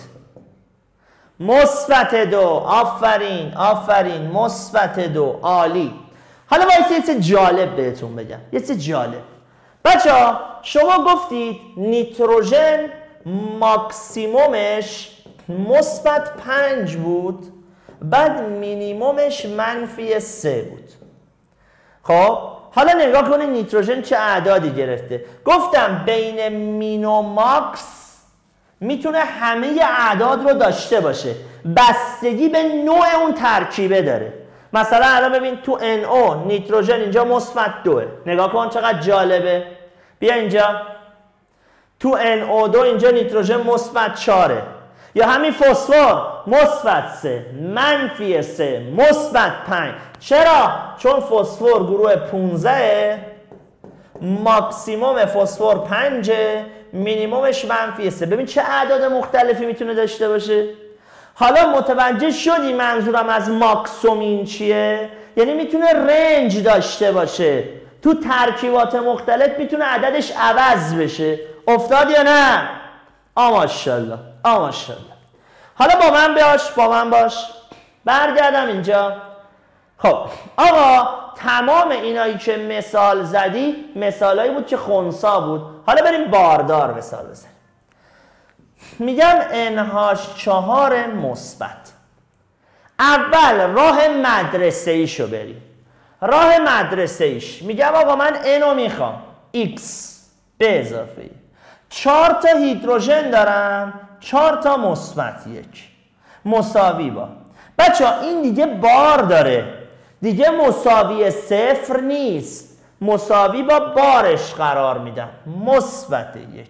مثبت 2. آفرین مثبت 2. عالی. حالا باید یه چیز جالب بهتون بگم. یه چیز جالب. بچه‌ها شما گفتید نیتروژن ماکسیمومش مثبت 5 بود، بعد مینیمومش منفی 3 بود. خب حالا نگاه کنید نیتروژن چه اعدادی گرفته. گفتم بین مین و ماکس میتونه همه اعداد رو داشته باشه، بستگی به نوع اون ترکیبه داره. مثلا الان ببین تو NO نیتروژن اینجا مثبت 2. نگاه کن چقدر جالبه. بیا اینجا تو NO2 اینجا نیتروژن مثبت 4. یا همین فسفر مثبت 3 منفی 3 مثبت 5. چرا؟ چون فسفر گروه 15 ماکسیموم فسفر 5 مینیمومش منفی 3. ببین چه اعداد مختلفی میتونه داشته باشه. حالا متوجه شدی منظورم از ماکسومین چیه؟ یعنی میتونه رنج داشته باشه، تو ترکیبات مختلف میتونه عددش عوض بشه. افتاد یا نه؟ ماشاءالله. حالا با من باش. برگردم اینجا. خب آقا تمام اینایی که مثال زدی مثالایی بود که خنثی بود. حالا بریم باردار مثال بزنیم. میگم NH4 مثبت. اول راه مدرسه ایشو بریم. راه مدرسه ایش میگم آقا من N رو میخوام X به اضافه 4 تا هیدروژن دارم، 4 تا مثبت 1. مساوی با. بچه این دیگه بار داره، دیگه مساوی صفر نیست، مساوی با بارش قرار میدم، مثبت 1.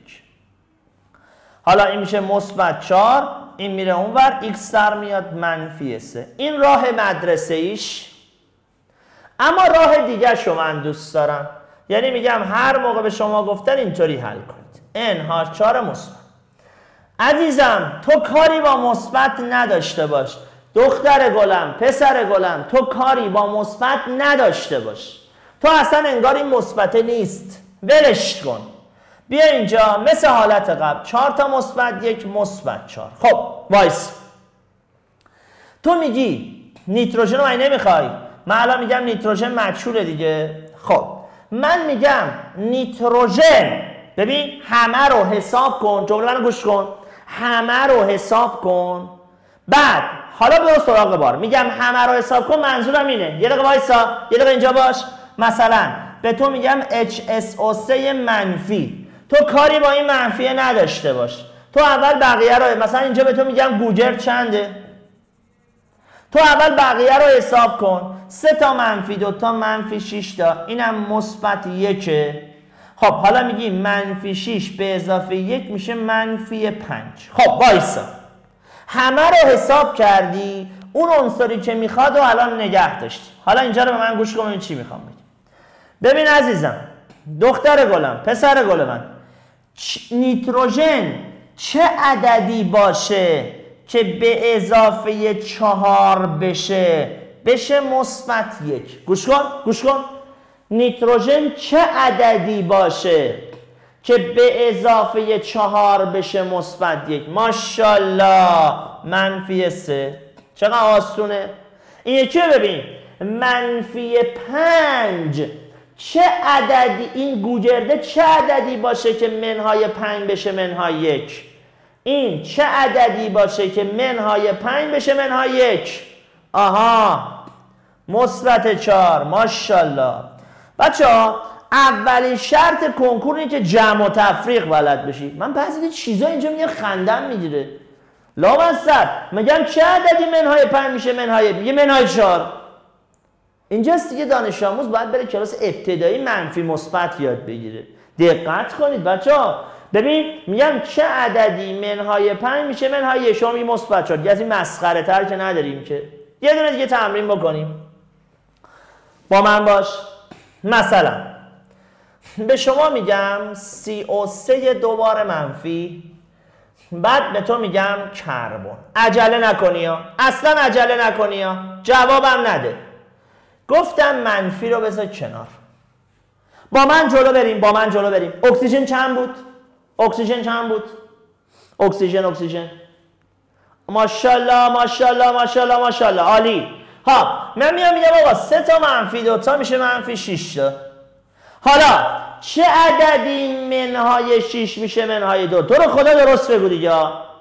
حالا این میشه مثبت 4، این میره اونور، x در میاد منفی 3. این راه مدرسه ایش. اما راه دیگه شو من دوست دارم، یعنی میگم هر موقع به شما گفتن اینطوری حل کنید. n-4 مثبت. عزیزم تو کاری با مثبت نداشته باش، دختر گلم، پسر گلم، تو کاری با مثبت نداشته باش، تو اصلا انگار این مثبت نیست، ولش کن. بیا اینجا مثل حالت قبل 4 تا مثبت 1 مثبت 4. خب وایس، تو میگی نیتروژن رو من نمیخوای، من الان میگم نیتروژن مجهوله دیگه. خب من میگم نیتروژن، ببین همه رو حساب کن، جمله منو گوش کن، همه رو حساب کن. بعد حالا برو سراغ بار. میگم همه رو حساب کن، منظورم اینه، یه دقیقه وایسا، یه دقیقه اینجا باش. مثلا به تو میگم HSO3 منفی، تو کاری با این منفی نداشته باش، تو اول بقیه رو، مثلا اینجا به تو میگم گوجر چنده، تو اول بقیه رو حساب کن. 3 تا منفی 2 تا منفی 6 تا، اینم مثبت 1. خب حالا میگی منفی 6 به اضافه 1 میشه منفی 5. خب وایسا، همه رو حساب کردی، اون عنصری که میخواد و الان نگه داشتی. حالا اینجا رو به من گوش کن چی میخوام بگم. ببین عزیزم، دختر گلم، پسر گل من، نیتروژن چه عددی باشه که به اضافه 4 بشه مثبت 1. گوش کن گوش کن، نیتروژن چه عددی باشه که به اضافه 4 بشه مثبت 1؟ ماشاءالله منفی 3. چقدر آسونه. این یکی رو ببین، منفی 5 چه عددی، این گوجرده چه عددی باشه که منهای 5 بشه منهای 1؟ این چه عددی باشه که منهای 5 بشه منهای 1؟ آها، مثبت 4. ماشاءالله. بچه‌ها اولین شرط کنکور اینه که جمع و تفریق بلد بشی. من بعضی چیزا اینجا میگم خندم میگیره. لامصب میگم چه عددی منهای 5 میشه منهای، میگه منهای 4. اینجاست دیگه دانش آموز باید بره کلاس ابتدایی منفی مثبت یاد بگیره. دقت کنید بچه‌ها. ببین میگم چه عددی منهای 5 میشه منهای 1، شما میگی مثبت 4. دیگه از این مسخره تر که نداریم که. یه دونه دیگه تمرین بکنیم. با من باش. مثلا به شما میگم CO3 دوباره منفی، بعد به تو میگم کربن. عجله نکنی ها، اصلا عجله نکنی ها، جوابم نده. گفتم منفی رو بذار کنار، با من جلو بریم، با من جلو بریم. اکسیژن چند بود؟ اکسیژن چند بود؟ اکسیژن. ماشاءالله ماشاءالله ماشاءالله ماشاءالله، عالی. ها من میام میگم آقا 3 تا منفی 2 تا میشه منفی 6 تا. حالا چه عددی منهای 6 میشه منهای 2؟ تو رو خدا درست بگو دیگه.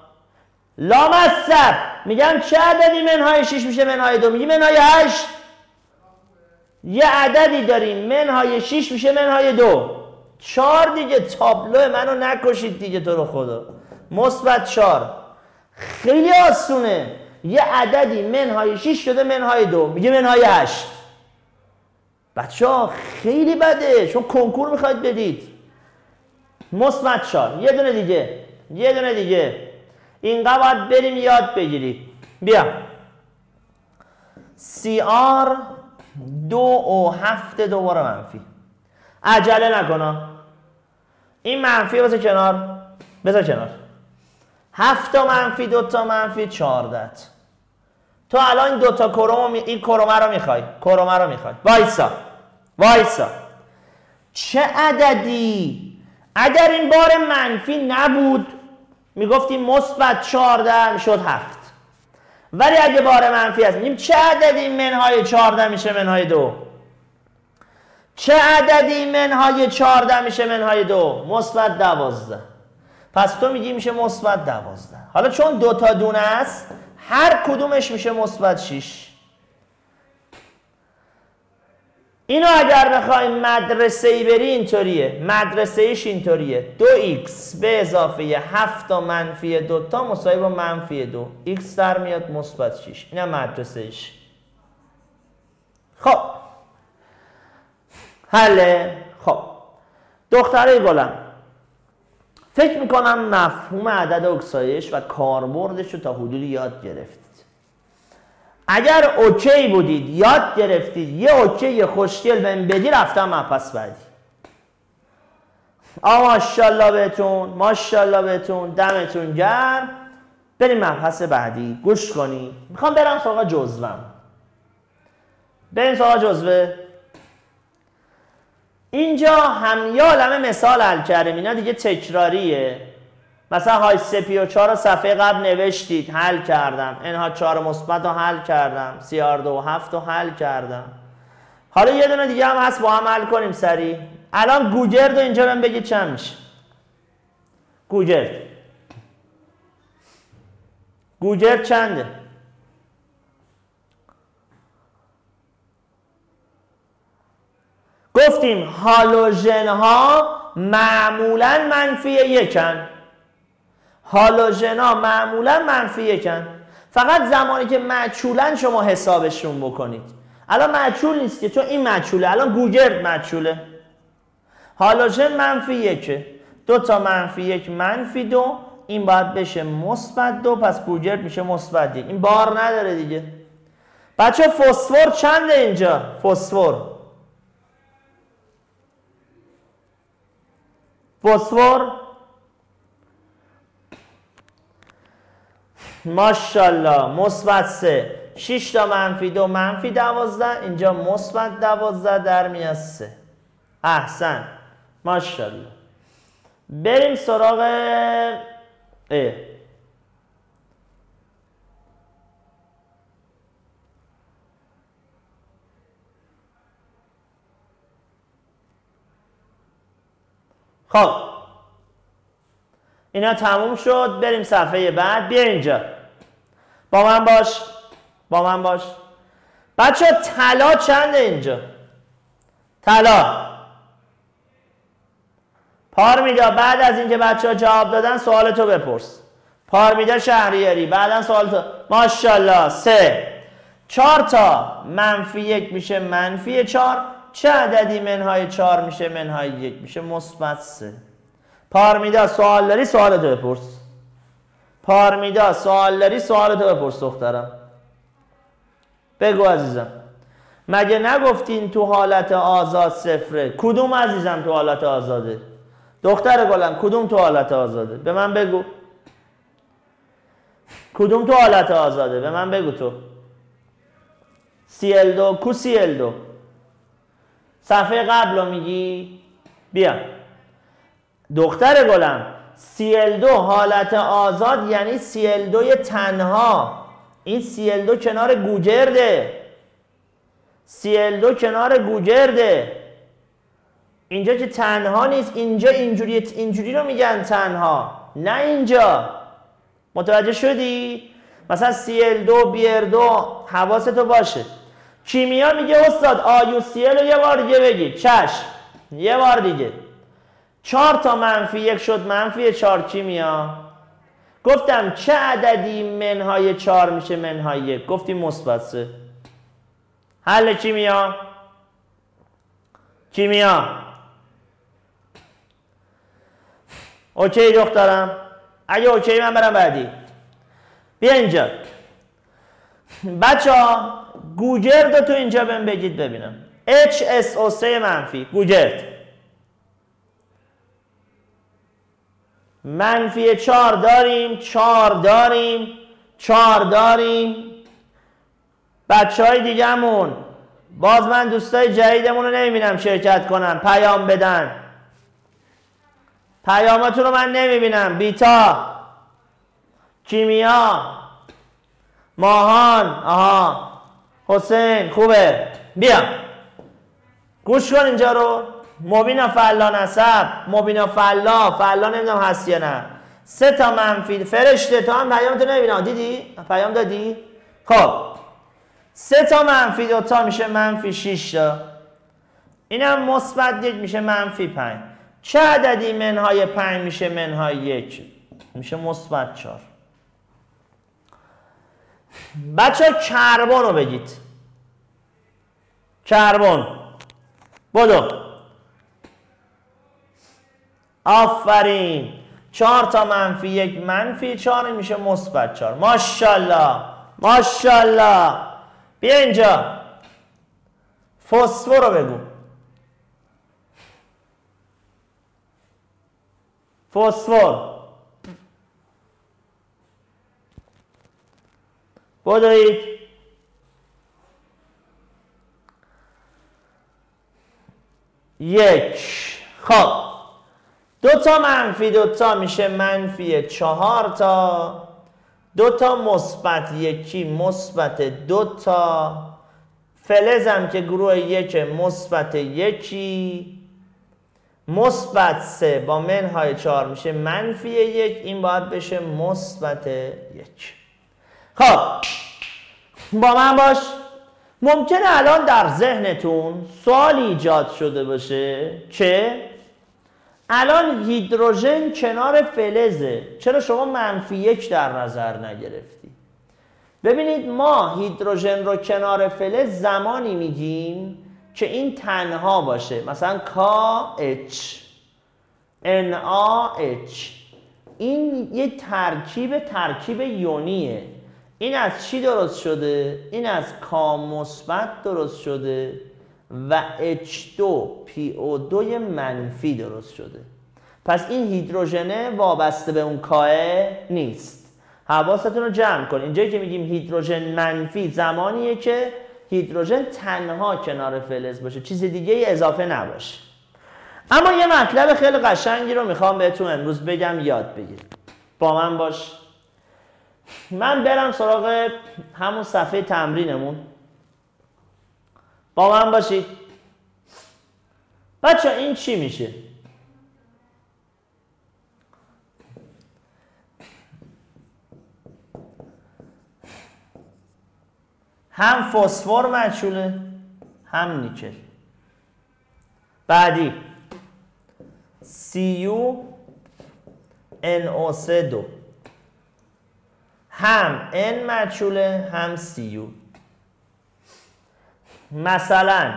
لامصب میگم چه عددی منهای 6 میشه منهای 2؟ میگی منهای 8. یه عددی داریم منهای 6 میشه منهای 2. 4 دیگه. تابلو منو نکشید دیگه تو رو خدا. مثبت 4. خیلی آسونه. یه عددی منهای 6 شده منهای 2، میگه منهای 8. بچه‌ها خیلی بده، چون کنکور میخواید بدید. مثبت 4. یه دونه دیگه اینقدر باید بریم یاد بگیرید. بیا CR 2O7 دوباره منفی. عجله نکن، این منفی بذار کنار، بذار کنار. 7 تا منفی 2 تا منفی 14. تو الان این 2 تا کروم، این کرومه رو میخوای، وایسا. چه عددی اگر این بار منفی نبود میگفتیم مثبت 14 میشد 7، ولی اگه بار منفی هست میگیم چه عددی منهای 14 میشه منهای 2؟ چه عددی منهای 14 میشه منهای 2؟ مثبت 12. پس تو میگی میشه مثبت 12. حالا چون 2 تا دونه است هر کدومش میشه مثبت 6. اینو اگر بخوایم مدرسه‌ای بری اینطوریه، مدرسه‌ایش اینطوریه 2x به اضافه 7 تا منفی 2 تا مساوی با منفی 2 x در میاد مثبت 6. اینم مدرسه‌ایش. خب حله. خب دختره گلم، فکر میکنم مفهوم عدد اکسایش و کاربردش رو تا حدودی یاد گرفتید. اگر اوکی بودید، یاد گرفتید، یه اوکی خوشگل بهم بدی، رفتم مبحث بعدی. ماشاءالله بهتون، ماشاءالله بهتون، دمتون گرم. بریم مبحث بعدی. گوش کنید، میخوام برم سراغ جزوم. بریم سراغ جزوه. اینجا هم یه عالمه مثال حل کردیم، اینا دیگه تکراریه. مثلا های 3 پی 4 رو صفحه قبل نوشتید، حل کردم. انها 4 مثبت رو حل کردم. CR2 و 7 رو حل کردم. حالا یه دونه دیگه هم هست، با هم حل کنیم سریع. الان گوگرد رو اینجا بهم بگید چند میشه. گوگرد چنده؟ گفتیم هالوژن ها معمولا -1. هالوژن ها معمولا -1. فقط زمانی که مجهولن شما حسابشون بکنید. الان مجهول نیست که، چون این مجهوله. الان گوگرد مجهوله. هالوژن -1، 2 تا -1 -2، این باید بشه -2، پس گوگرد میشه مثبت 1. این بار نداره دیگه. بچه فسفر چنده اینجا؟ فسفر ماشاءالله مثبت 3، 6 تا -2 -12، اینجا مثبت 12 در میاد 3. احسن، ماشاءالله. بریم سراغ خب اینا تموم شد. بریم صفحه بعد. بیا اینجا با من باش. بچه طلا چنده اینجا؟ طلا پارمیدا. بعد از اینکه بچه ها جواب دادن سوالتو بپرس. پارمیدا شهریاری، بعدا سوالتو. ماشاءالله. 3 4 تا -1 میشه -4. چه عددی منهای 4 میشه منهای 1 میشه مثبت 3. پارمیدا سوال داری؟ سوالتو بپرس. پارمیدا سوال داری؟ سوالتو بپرس دخترم. بگو عزیزم. مگه نگفتین تو حالت آزاد 0؟ کدوم عزیزم تو حالت آزاده؟ دختر گلم کدوم تو حالت آزاده؟ به من بگو. کدوم تو حالت آزاده؟ به من بگو تو. CL2 کو CL2؟ صفحه قبل رو میگی؟ بیا دختر گلم، CL2 حالت آزاد یعنی CL2 تنها. این CL2 کنار گوگرده. CL2 کنار گوگرده. اینجا که تنها نیست، اینجا اینجوری رو میگن تنها، نه اینجا. متوجه شدی؟ مثلا CL2 BR2 حواستو باشه. کیمیا میگه استاد IUCL رو یه بار دیگه بگی. چشم، یه بار دیگه. 4 تا -1 شد -4 کیمیا. گفتم چه عددی منهای 4 میشه منهای 1؟ گفتیم مثبت 3. حل کیمیا. اوکی دخترم؟ اگه اوکی من برم بعدی. بیا اینجا بچه ها، گوگرد رو تو اینجا بهم بگید ببینم. HSO3 منفی گوگرد -4 داریم، 4 داریم. بچه های دیگه‌مون باز من دوستای جدیدمون رو نمیبینم شرکت کنن، پیام بدن. پیاماتون رو من نمیبینم. بیتا، کیمیا، ماهان، حسین، خوبه. بیا گوش کن اینجا رو. مبینا فلا نسب، مبینا فلا نمیدونم هست یا نه. 3 تا منفی فرشته. تو هم پیامتو نمیبینم، دیدی؟ پیام دادی؟ خب 3 تا -2 تا میشه -6 تا. اینم مثبت 1 میشه منفی 5. چه عددی منهای 5 میشه منهای 1؟ میشه مثبت 4. بچه ها کربن رو بگید. کربن. بدو. آفرین. 4 تا منفی 1 منفی 4 میشه مثبت 4. ماشاءالله. ماشاءالله. بیا اینجا. فسفر رو بگو. فسفر. بدوید. یک. خب 2 تا منفی 2 تا میشه منفی 4 تا. 2 تا مثبت 1 مثبت 2 تا. فلزم که گروه 1 مثبت 1 مثبت 3 با منهای 4 میشه منفی 1. این باید بشه مثبت 1. خب با من باش. ممکنه الان در ذهنتون سوال ایجاد شده باشه که الان هیدروژن کنار فلزه، چرا شما منفی 1 در نظر نگرفتی؟ ببینید ما هیدروژن رو کنار فلز زمانی میگیم که این تنها باشه، مثلا KH NaH. این یه ترکیب یونیه. این از چی درست شده؟ این از K مثبت درست شده و H2PO2 منفی درست شده. پس این هیدروژن وابسته به اون کاه نیست. حواستون رو جمع کن. اینجایی که میگیم هیدروژن منفی زمانیه که هیدروژن تنها کنار فلز باشه، چیز دیگه اضافه نباشه. اما یه مطلب خیلی قشنگی رو میخوام بهتون امروز بگم یاد بگیرید. با من باش. من برم سراغ همون صفحه تمرینمون. با من باشید. بچه این چی میشه؟ هم فسفر مجهوله هم نیکل. بعدی CuNO3 هم N مجهوله هم Cu. مثلا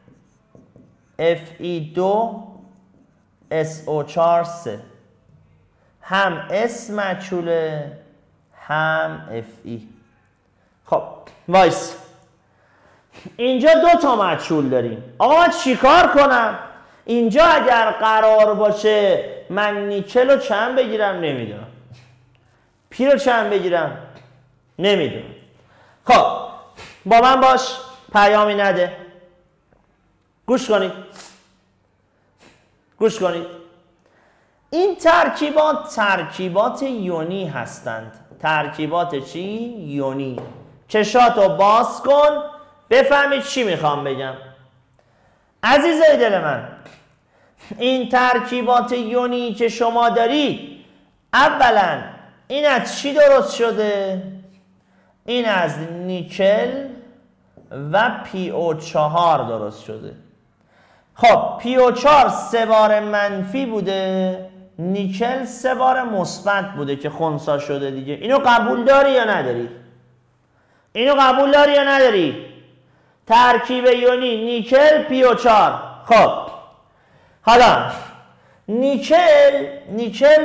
Fe2SO4 هم S مجهوله هم Fe. خب وایس. اینجا 2 تا مجهول داریم. آقا من چیکار کنم؟ اینجا اگر قرار باشه من نیکل رو چند بگیرم نمیدونم. پی رو چند بگیرم نمیدونم. خب با من باش. پیامی نده. گوش کنید. گوش کنید. این ترکیبات یونی هستند. ترکیبات چی؟ یونی. چشاتو باز کن بفهمید چی میخوام بگم. عزیزای دل من، این ترکیبات یونی که شما دارید، اولا این از چی درست شده؟ این از نیکل و PO4 درست شده. خب PO4 3 بار منفی بوده، نیکل 3 بار مثبت بوده که خنثی شده دیگه. اینو قبول داری یا نداری؟ اینو قبول داری یا نداری؟ ترکیب یونی نیکل PO4. خب حالا نیکل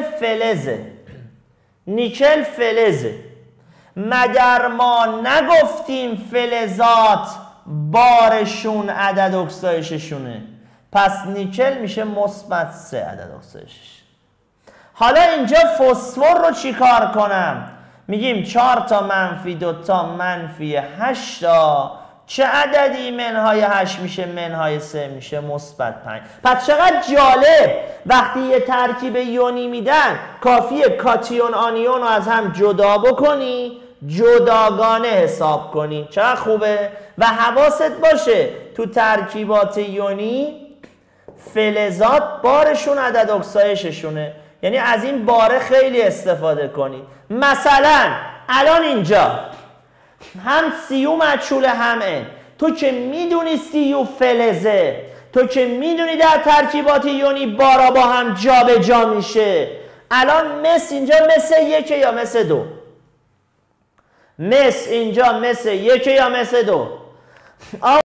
فلزه. مگر ما نگفتیم فلزات بارشون عدد اکسایششونه؟ پس نیکل میشه مثبت 3 عدد اکسایشش. حالا اینجا فسفر رو چی کار کنم؟ میگیم 4 تا منفی 2 تا منفی 8 تا. چه عددی منهای 8 میشه منهای 3 میشه مثبت 5. پس چقدر جالب وقتی یه ترکیب یونی میدن کافیه کاتیون آنیون رو از هم جدا بکنی، جداگانه حساب کنی. چقدر خوبه. و حواست باشه تو ترکیبات یونی فلزات بارشون عدد اکسایششونه، یعنی از این باره خیلی استفاده کنی. مثلا الان اینجا هم سیو مجهوله هم ان. تو که میدونی سیو فلزه، تو که میدونی در ترکیبات یونی بارا با هم جابجا میشه. الان مس اینجا مثل 1 یا مثل 2؟ مس اینجا مثل 1 یا مثل 2؟